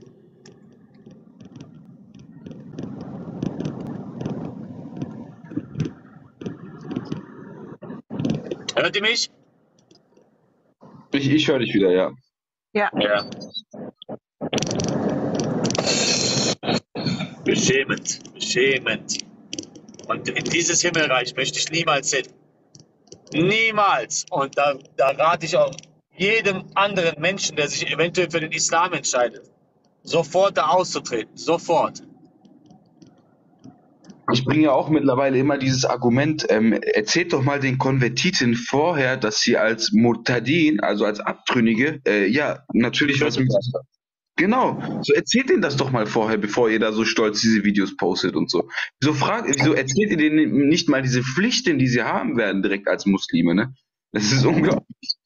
Hört ihr mich? Ich, ich höre dich wieder, ja. Ja. Ja. Beschämend, beschämend. Und in dieses Himmelreich möchte ich niemals hin. Niemals. Und da, da rate ich auch jedem anderen Menschen, der sich eventuell für den Islam entscheidet, sofort da auszutreten. Sofort. Ich bringe ja auch mittlerweile immer dieses Argument, ähm, erzählt doch mal den Konvertiten vorher, dass sie als Murtadin, also als Abtrünnige, äh, ja, natürlich was mit... Genau, so erzählt denen das doch mal vorher, bevor ihr da so stolz diese Videos postet und so. Wieso, fragt, wieso erzählt ihr denen nicht mal diese Pflichten, die sie haben werden, direkt als Muslime, ne? Das ist unglaublich.